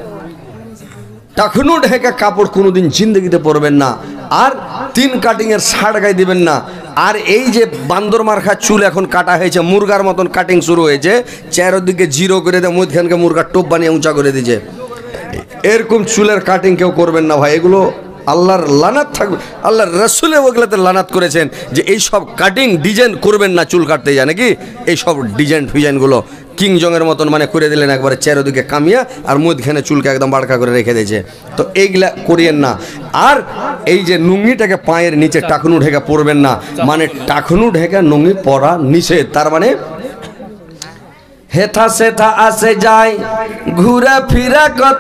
টাকনু ঢেকে কাপড় কোনোদিন জিন্দগিতে পরবেন না, আর তিন কাটিং এর শার্ট গায়ে দিবেন না। আর এই যে বান্দর মার্খা চুল এখন কাটা হয়েছে, মুরগার মতন কাটিং শুরু হয়েছে, চারোদিকে জিরো করে দেয়, মধ্যখানকে মুরগার টোপ বানিয়ে উঁচা করে দিয়েছে, এরকম চুলের কাটিং কেউ করবেন না ভাই। এগুলো আল্লাহর লানাত থাকবে, আল্লাহর রসুলে ওগুলোতে লানাত করেছেন যে এই সব কাটিং ডিজাইন করবেন না, চুল কাটতে যায় নাকি এই সব ডিজাইন ফিজাইনগুলো কিং জংয়ের মতন মানে করে দিলেন একবারে চারোদিকে কামিয়া, আর মধ্যখানে চুলকে একদম বাড়কা করে রেখে দিয়েছে। তো এইগুলা করিয়েন না। আর এই যে নুঙ্গিটাকে পায়ের নিচে টাকনু ঢেকে পরবেন না, মানে টাকনু ঢেকে নুঙ্গি পরা নিষেধ। তার মানে হেথা সেথা আসে যায় ঘুরে ফিরে কত,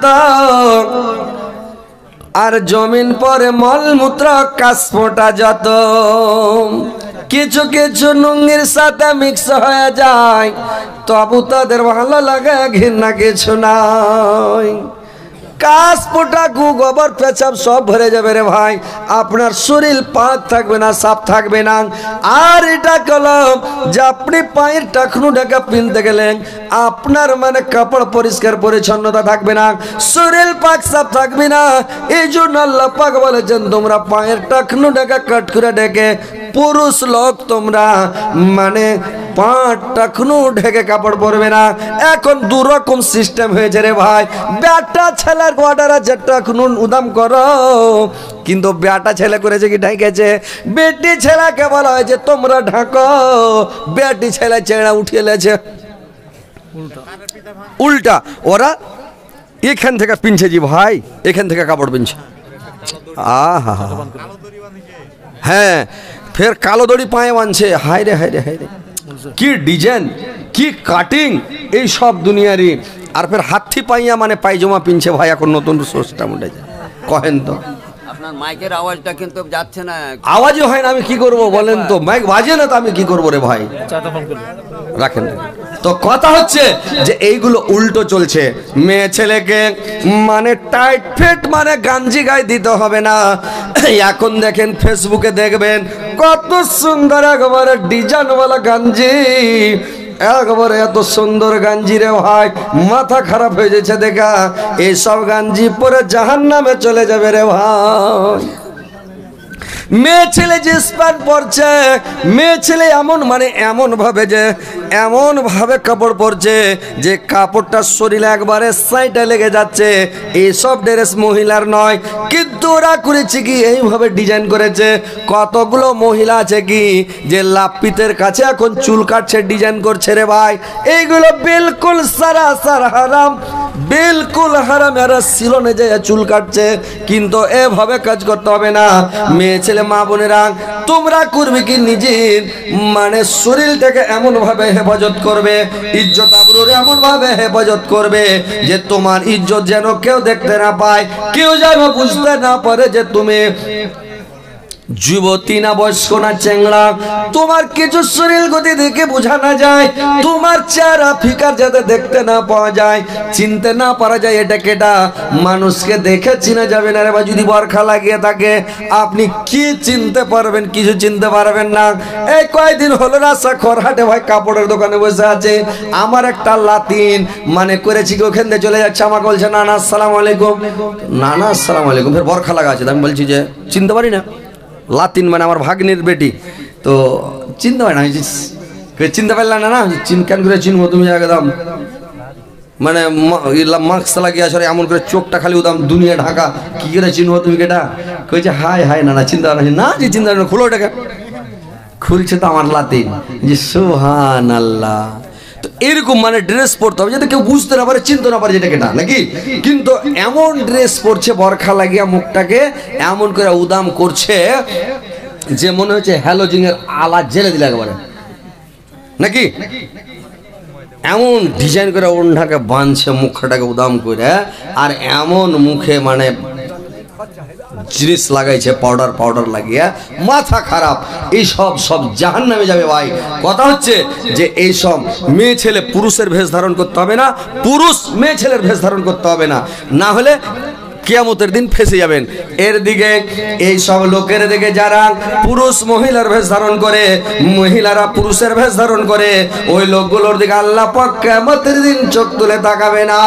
আর জমিন পরে মলমূত্র কাশফোঁটা যত, কিছু কিছু নুঙ্গির সাথে মিক্স হয়ে যায়, তবু তাদের ভালো লাগে, ঘৃণা কিছু নাই। কাশ পোটা গু গোবর পেছাব সব ভরে যাবে রে ভাই, আপনার শরীর পাক থাকবে না, সাফ থাকবে না। আর এটা কলম যে আপনি পায়ের টাকনু ঢাকা পিনতে গেলেন, আপনার মানে কাপড় পরিষ্কার পরিচ্ছন্নতা থাকবে না, শরীর পাক সাফ থাকবে না। এই জন্য আল্লাহ পাক বলেছেন তোমরা পায়ের টাকনু ঢাকা কাট করে ডেকে, পুরুষ লোক তোমরা মানে পাঁচ টাকনু ঢেকে কাপড় পরবে না। এখন দু রকম সিস্টেম হয়েছে রে ভাই, বেটা ছেলের অর্ডার আছে টাকনু উদাম করো, কিন্তু বেটা ছেলে করেছে কি ঢেকেছে, বেটি ছেলেকে বলা হয়েছে তোমরা ঢাকো, বেটি ছেলে চেড়া উঠিয়ে লেছে উল্টা, ওরা এখান থেকে পিনছে জি ভাই, এখান থেকে কাপড় পিনছে। আহা হ্যাঁ, ফের কালো দড়ি পায়ে বাঁধছে, হায় রে হায় রে হায় রে, কি ডিজাইন, কি কাটিং, এই সব দুনিয়ারই। আর ফের হাতি পাইয়া মানে পায়জামা পিনছে ভাই, এখন নতুন সিস্টেম উঠেছে। কহেন তো আপনার মাইকের আওয়াজটা কিন্তু যাচ্ছে না, আওয়াজই হয় না, আমি কি করব বলেন তো, মাইক বাজে না তো আমি কি করবো রে ভাই, রাখেন। তো কথা হচ্ছে যে এইগুলো উল্টো চলছে। মেয়ে ছেলেকে মানে টাইট ফিট মানে গাঞ্জি গায়ে দিতে হবে না। এখন দেখেন ফেসবুকে দেখবেন কত সুন্দর একবারে ডিজাইনওয়ালা গাঞ্জি, একবারে এত সুন্দর গাঞ্জি রে ভাই, মাথা খারাপ হয়ে যাচ্ছে দেখা। এইসব গাঞ্জি পরে জাহান্নামে চলে যাবে রে ভাই। মেয়ে ছেলে যে প্যান্ট পরছে, মেয়ে ছেলে এমন মানে এমন ভাবে যে এমন ভাবে কাপড় পরছে যে কাপড়টা শরীরে একবারে সাইডে লেগে যাচ্ছে, এইসব ড্রেস মহিলার নয়, কিন্তু ওরা করেছে কি এইভাবে ডিজাইন করেছে। কতগুলো মহিলা আছে কি যে লাপিতের কাছে এখন চুল কাটছে, ডিজাইন করছে রে ভাই, এইগুলো বিলকুল সারাসার হারাম, বিলকুল হারাম। এরা সিলনে যায় চুল কাটছে, কিন্তু এভাবে কাজ করতে হবে না। মেয়ে ছেলে মা বোনেরা তোমরা করবে কি নিজের মানে শরীরটাকে এমন ভাবে হেফাজত করবে, ইজ্জত আবরুর এমন ভাবে হেফাজত করবে যে তোমার ইজ্জত যেন কেউ দেখতে না পায়, কেউ যেন বুঝতে না পারে যে তুমি যুবতী না বয়স্ক না চ্যাংড়া, তোমার কিছু শরীর গতি দেখে বোঝা না যায়, তোমার চেহারা ফিকার যাতে দেখতে না পাওয়া যায়, চিনতে না পারা যায় এটা কেটা, মানুষকে দেখে চিনা যাবে না রে ভাই। যদি বরখা লাগিয়ে থাকে আপনি কি চিনতে পারবেন? কিছু চিনতে পারবেন না। এই কয়েকদিন হলো রাস্তা খরহাটে ভাই কাপড়ের দোকানে বসে আছে, আমার একটা লাতিন মানে করেছি কি ওখান থেকে চলে যাচ্ছে, আমাকে বলছে নানা আসসালামু আলাইকুম, নানা আসসালামু আলাইকুম, ফের বরখা লাগা আছে। আমি বলছি যে চিনতে পারি না, লাতিন মানে আমার ভাগ্নির বেটি, তো চিনতে পারি না। চিনতে পারলাম না, না চিন কেন করে চিনবো, তুমি একদম মানে মাস্ক লাগিয়ে আসলে এমন করে চোখটা খালি উদাম দুনিয়া ঢাকা, কি করে চিনবো তুমি কেটা? কইছে হাই হাই না না চিন্তা পারি না, যে চিন্তা পারি না, খুলো ওটাকে। খুলছে তো আমার লাতিন, যে সুবহান আল্লাহ। তো এরকম মানে ড্রেস পরতে হবে যাতে কেউ বুঝতে না পারে, চিনতে না পারে যেটা কেটা নাকি। কিন্তু এমন ড্রেস পরছে বরখা লাগিয়া মুখটাকে এমন করে উদাম করছে যে মনে হচ্ছে হ্যালোজিনের আলা জেলে দিলে একেবারে নাকি। এমন ডিজাইন করে ওড়নাকে বাঁধছে, মুখটাকে উদাম করে, আর এমন মুখে মানে জিনিস লাগাইছে পাউডার পাউডার লাগিয়ে, মাথা খারাপ। এই সব সব জাহান্নামে যাবে ভাই। কথা হচ্ছে যে এই সব মেয়ে ছেলে পুরুষের ভেষ ধারণ করতে হবে না, পুরুষ মেয়ে ছেলের ভেষ ধারণ করতে হবে না, না হলে কিয়ামতের দিন ফেসে যাবেন। এর দিকে এই সব লোকের দিকে যারা পুরুষ মহিলার ভেষ ধারণ করে, মহিলারা পুরুষের ভেষ ধারণ করে, ওই লোকগুলোর দিকে আল্লাহ পাক কিয়ামতের দিন চোখ তুলে তাকাবে না।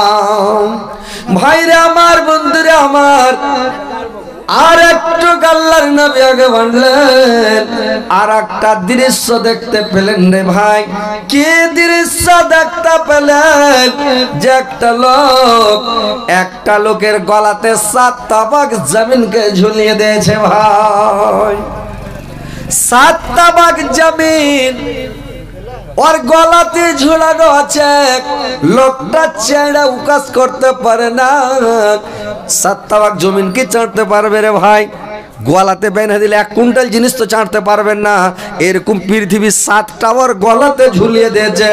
ভাইরে আমার, বন্ধুরে আমার, আর একটু আল্লাহর নবী আগে বললেন, আর একটা দৃশ্য দেখতে পেলেন রে ভাই। কি দৃশ্য দেখতে পেলেন? যে একটা লোক, একটা লোকের গলাতে সাত তাবাক জমিনকে ঝুলিয়ে দিয়েছে ভাই। সাত তাবাক জমিন ওর গলাতে ঝুলানো আছে, লোকটা চেড়ে উকাস করতে পারে না। সাত তাবাক জমিন কি চাঁটতে পারবে রে ভাই? গলাতে বেঁধে দিলে এক কুইন্টাল জিনিস তো চাঁটতে পারবেন না। এরকম পৃথিবীর সাতটা ওর গলাতে ঝুলিয়ে দিয়েছে।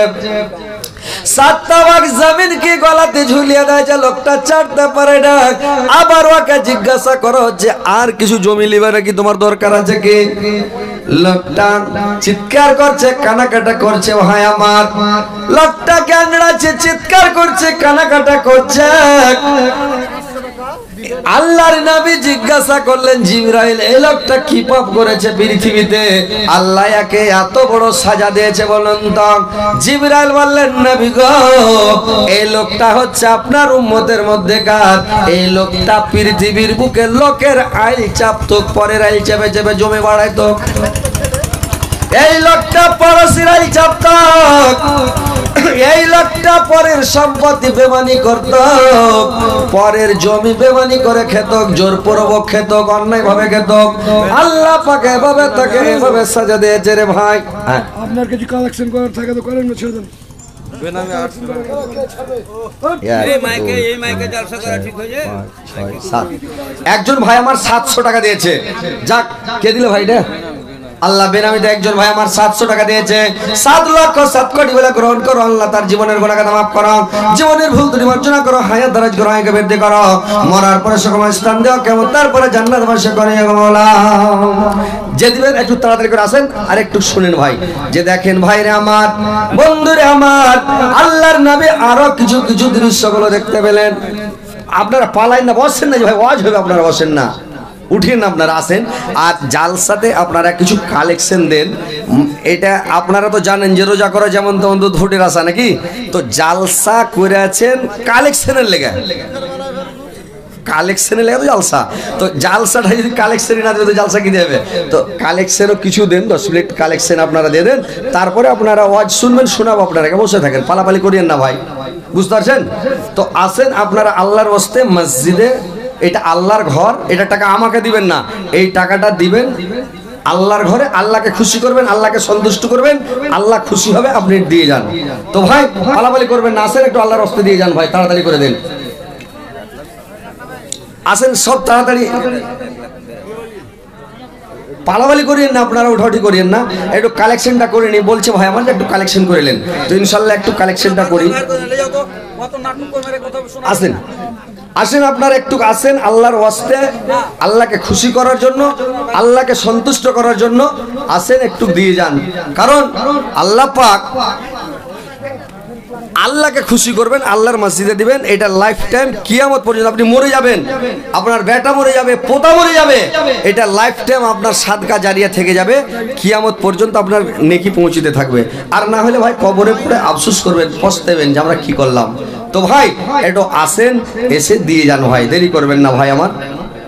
সাত তাবাক জমিন কি গলাতে ঝুলিয়ে দেয়, লোকটা চাটতে পারে না। আবার ওকে জিজ্ঞাসা করা হচ্ছে আর কিছু জমি লিবে নাকি, তোমার দরকার আছে কি? লোকটা চিৎকার করছে, কানাকাটা করছে ভাই আমার। লোকটা ক্যাংড়াচ্ছে, চিৎকার করছে, কানাকাটা করছে। আল্লাহর নবী জিজ্ঞাসা করলেন, জিবরাইল এই লোকটা কি পাপ করেছে পৃথিবীতে আল্লাহ একে এত বড় সাজা দিয়েছে বলুন তো? জিবরাইল বললেন, নবী গো, এই লোকটা হচ্ছে আপনার উম্মতের মধ্যে কার? এই লোকটা পৃথিবীর বুকে লোকের আইল চাপতো, পরের আইল চেপে চেপে জমি বাড়াইতো। এই লোকটা পরশির আইল চাপতো, এই লোকটা পরের সম্পত্তি বেমানি করত, পরের জমি বেমানি করে খেত, জোরপূর্বক খেত, অন্যায় ভাবে খেত। আল্লাহ পাক এভাবে তাকে এভাবে সাজা দিয়েছে রে ভাই। আপনার কিছু কালেকশন করার থাকে তো করেন না, ছেড়ে দেন। একজন ভাই আমার সাতশো টাকা দিয়েছে। যাক, কে দিল ভাইটা? আল্লাহ বেনামিতে একজন ভাই আমার সাতশো টাকা দিয়েছে। সাত লক্ষ সাত কোটি বলে গ্রহণ করো। আল্লাহ তার জীবনের গুনাহ মাফ করো, জীবনের ভুল ত্রুটি মার্জনা করো, হায়াত দারাজ করো, আয়কে বৃদ্ধি করো, মরার পরে সকল স্থান দাও, কেমন তারপরে জান্নাত বাসী করে মাওলা। যে দিবেন একটু তাড়াতাড়ি করে আসেন আর একটু শুনেন ভাই। যে দেখেন ভাইরে আমার, বন্ধুরে আমার, আল্লাহর নবী আরো কিছু কিছু দৃশ্যগুলো দেখতে পেলেন। আপনারা পালাইন না, বসেন না ভাই, ওয়াজ হবে, আপনারা বসেন না, উঠিয়ে না, আপনারা আসেন। আর জালসাতে আপনারা কিছু কালেকশন দেন। এটা আপনারা তো জানেন যে রোজা করা যেমন তেমন দুধ ফুটের আসা নাকি। তো জালসা করেছেন কালেকশনের লেগে, কালেকশনের লেগে তো জালসা। তো জালসাটা যদি কালেকশনই না দেবে তো জালসা কি দেবে? তো কালেকশনও কিছু দেন, দশ মিনিট কালেকশন আপনারা দিয়ে দেন, তারপরে আপনারা ওয়াজ শুনবেন, শোনাবো। আপনারা বসে থাকেন, পালাপালি করিয়েন না ভাই, বুঝতে পারছেন তো? আসেন আপনারা আল্লাহর ওয়াস্তে মসজিদে, এটা আল্লাহর ঘর, এটা টাকা আমাকে দিবেন না, এই টাকাটা দিবেন আল্লাহর ঘরে, আল্লাহকে খুশি করবেন, আল্লাহকে সন্তুষ্ট করবেন, আল্লাহ খুশি হবে, আপনি দিয়ে যান। তো ভাই পালাপালি করবেন না, আসেন একটু আল্লাহর রাস্তায় দিয়ে যান ভাই, তাড়াতাড়ি করে দেন, আসেন সব তাড়াতাড়ি, পালাপালি করিয়েন না, আপনারা উঠাউঠি করিয়েন না, একটু কালেকশনটা করে নি। বলছে ভাই আমার একটু কালেকশন করে নেন, তো ইনশাল্লাহ একটু কালেকশনটা করি। আসেন আসেন আপনারা একটু আসেন আল্লাহর ওয়াস্তে, আল্লাহকে খুশি করার জন্য, আল্লাহকে সন্তুষ্ট করার জন্য আসেন, একটু দিয়ে যান। কারণ আল্লাহ পাক আল্লাহকে খুশি করবেন, আল্লাহর মসজিদে দিবেন, এটা লাইফ টাইম কিয়ামত পর্যন্ত। আপনি মরে যাবেন, আপনার বেটা মরে যাবে, পোতা মরে যাবে, এটা লাইফ টাইম আপনার সাদকা জারিয়া থেকে যাবে, কিয়ামত পর্যন্ত আপনার নেকি পৌঁছতে থাকবে। আর না হলে ভাই কবরে পড়ে আফসোস করবেন, পস্তাবেন যে আমরা কি করলাম। তো ভাই একটু আসেন, এসে দিয়ে যান ভাই, দেরি করবেন না ভাই আমার।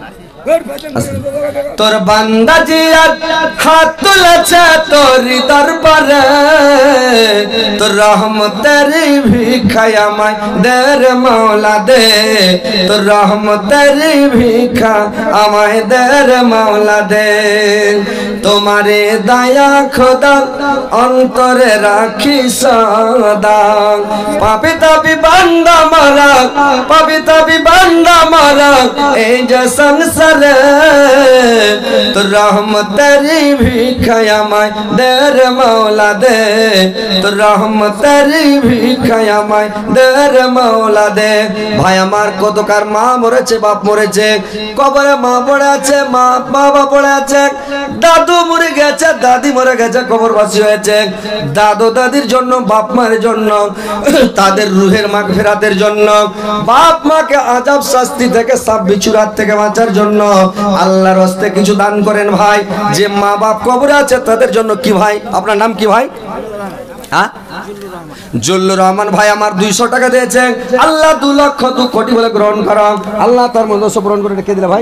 তোর বান্দা জিয়াত হাত তুলেছে তোর দরবারে, তোর রহমতের ভিখায় আমায় দে রে মাওলা দে, তোর রহমতের ভিখা আমায় দে রে মাওলা দে। তোমারে দয়া খোদা অন্তরে রাখি সদা, পাপি তাপি বান্দা মারা, পাপি তাপি বান্দা মারা এই যে সংসার, তোর রহমতের ভিখায় আমায় দে রে মাওলা দে, তোর রহমতের ভিখায় আমায় দে রে মাওলা দে। ভাই আমার কতকার মা মরেছে, বাপ মরেছে, কবরে মা পড়ে আছে, মা বাবা পড়ে আছে, দাদু মরে গেছে, দাদি মরে গেছে, কবরবাসী হয়েছে। দাদু দাদির জন্য, বাপ মার জন্য, তাদের রুহের মাগফিরাতের জন্য, বাপ মাকে আযাব শাস্তি থেকে, সাপ বিচ্ছুর হাত থেকে বাঁচার জন্য আল্লাহর রাস্তে কিছু দান করেন ভাই। যে মা বাপ কবরে আছে তাদের জন্য কি ভাই, আপনার নাম কি ভাই? হ্যাঁ, জল্লুর রহমান ভাই আমার দুইশো টাকা দিয়েছে, আল্লাহ দু লক্ষ দু কোটি বলে গ্রহণ করো, আল্লাহ তার মধ্যে পূরণ করে রেখে দিলে ভাই।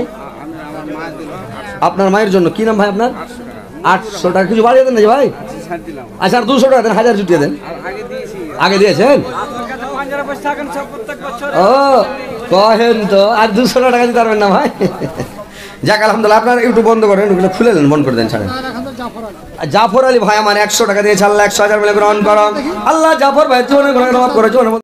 আপনার মায়ের জন্য কি নাম ভাই আপনার? আটশো টাকা কিছু বাড়িয়ে দেন না ভাই? আচ্ছা আর দুশো টাকা দেন, হাজার জুটিয়ে দেন। আগে দিয়েছেন? ও কহেন তো, আর দুশো টাকা দিতে পারবেন না ভাই? যাক আলহামদুলিল্লাহ, আপনার একটু বন্ধ করেন, ওগুলো খুলে দেন, বন্ধ করে দেন, ছাড়েন। জাফর আলী ভাই আমার একশো টাকা দিয়েছে, আল্লাহ একশো হাজার মিলে গ্রহণ করো, আল্লাহ জাফর ভাই জীবনে গ্রহণ করেছে।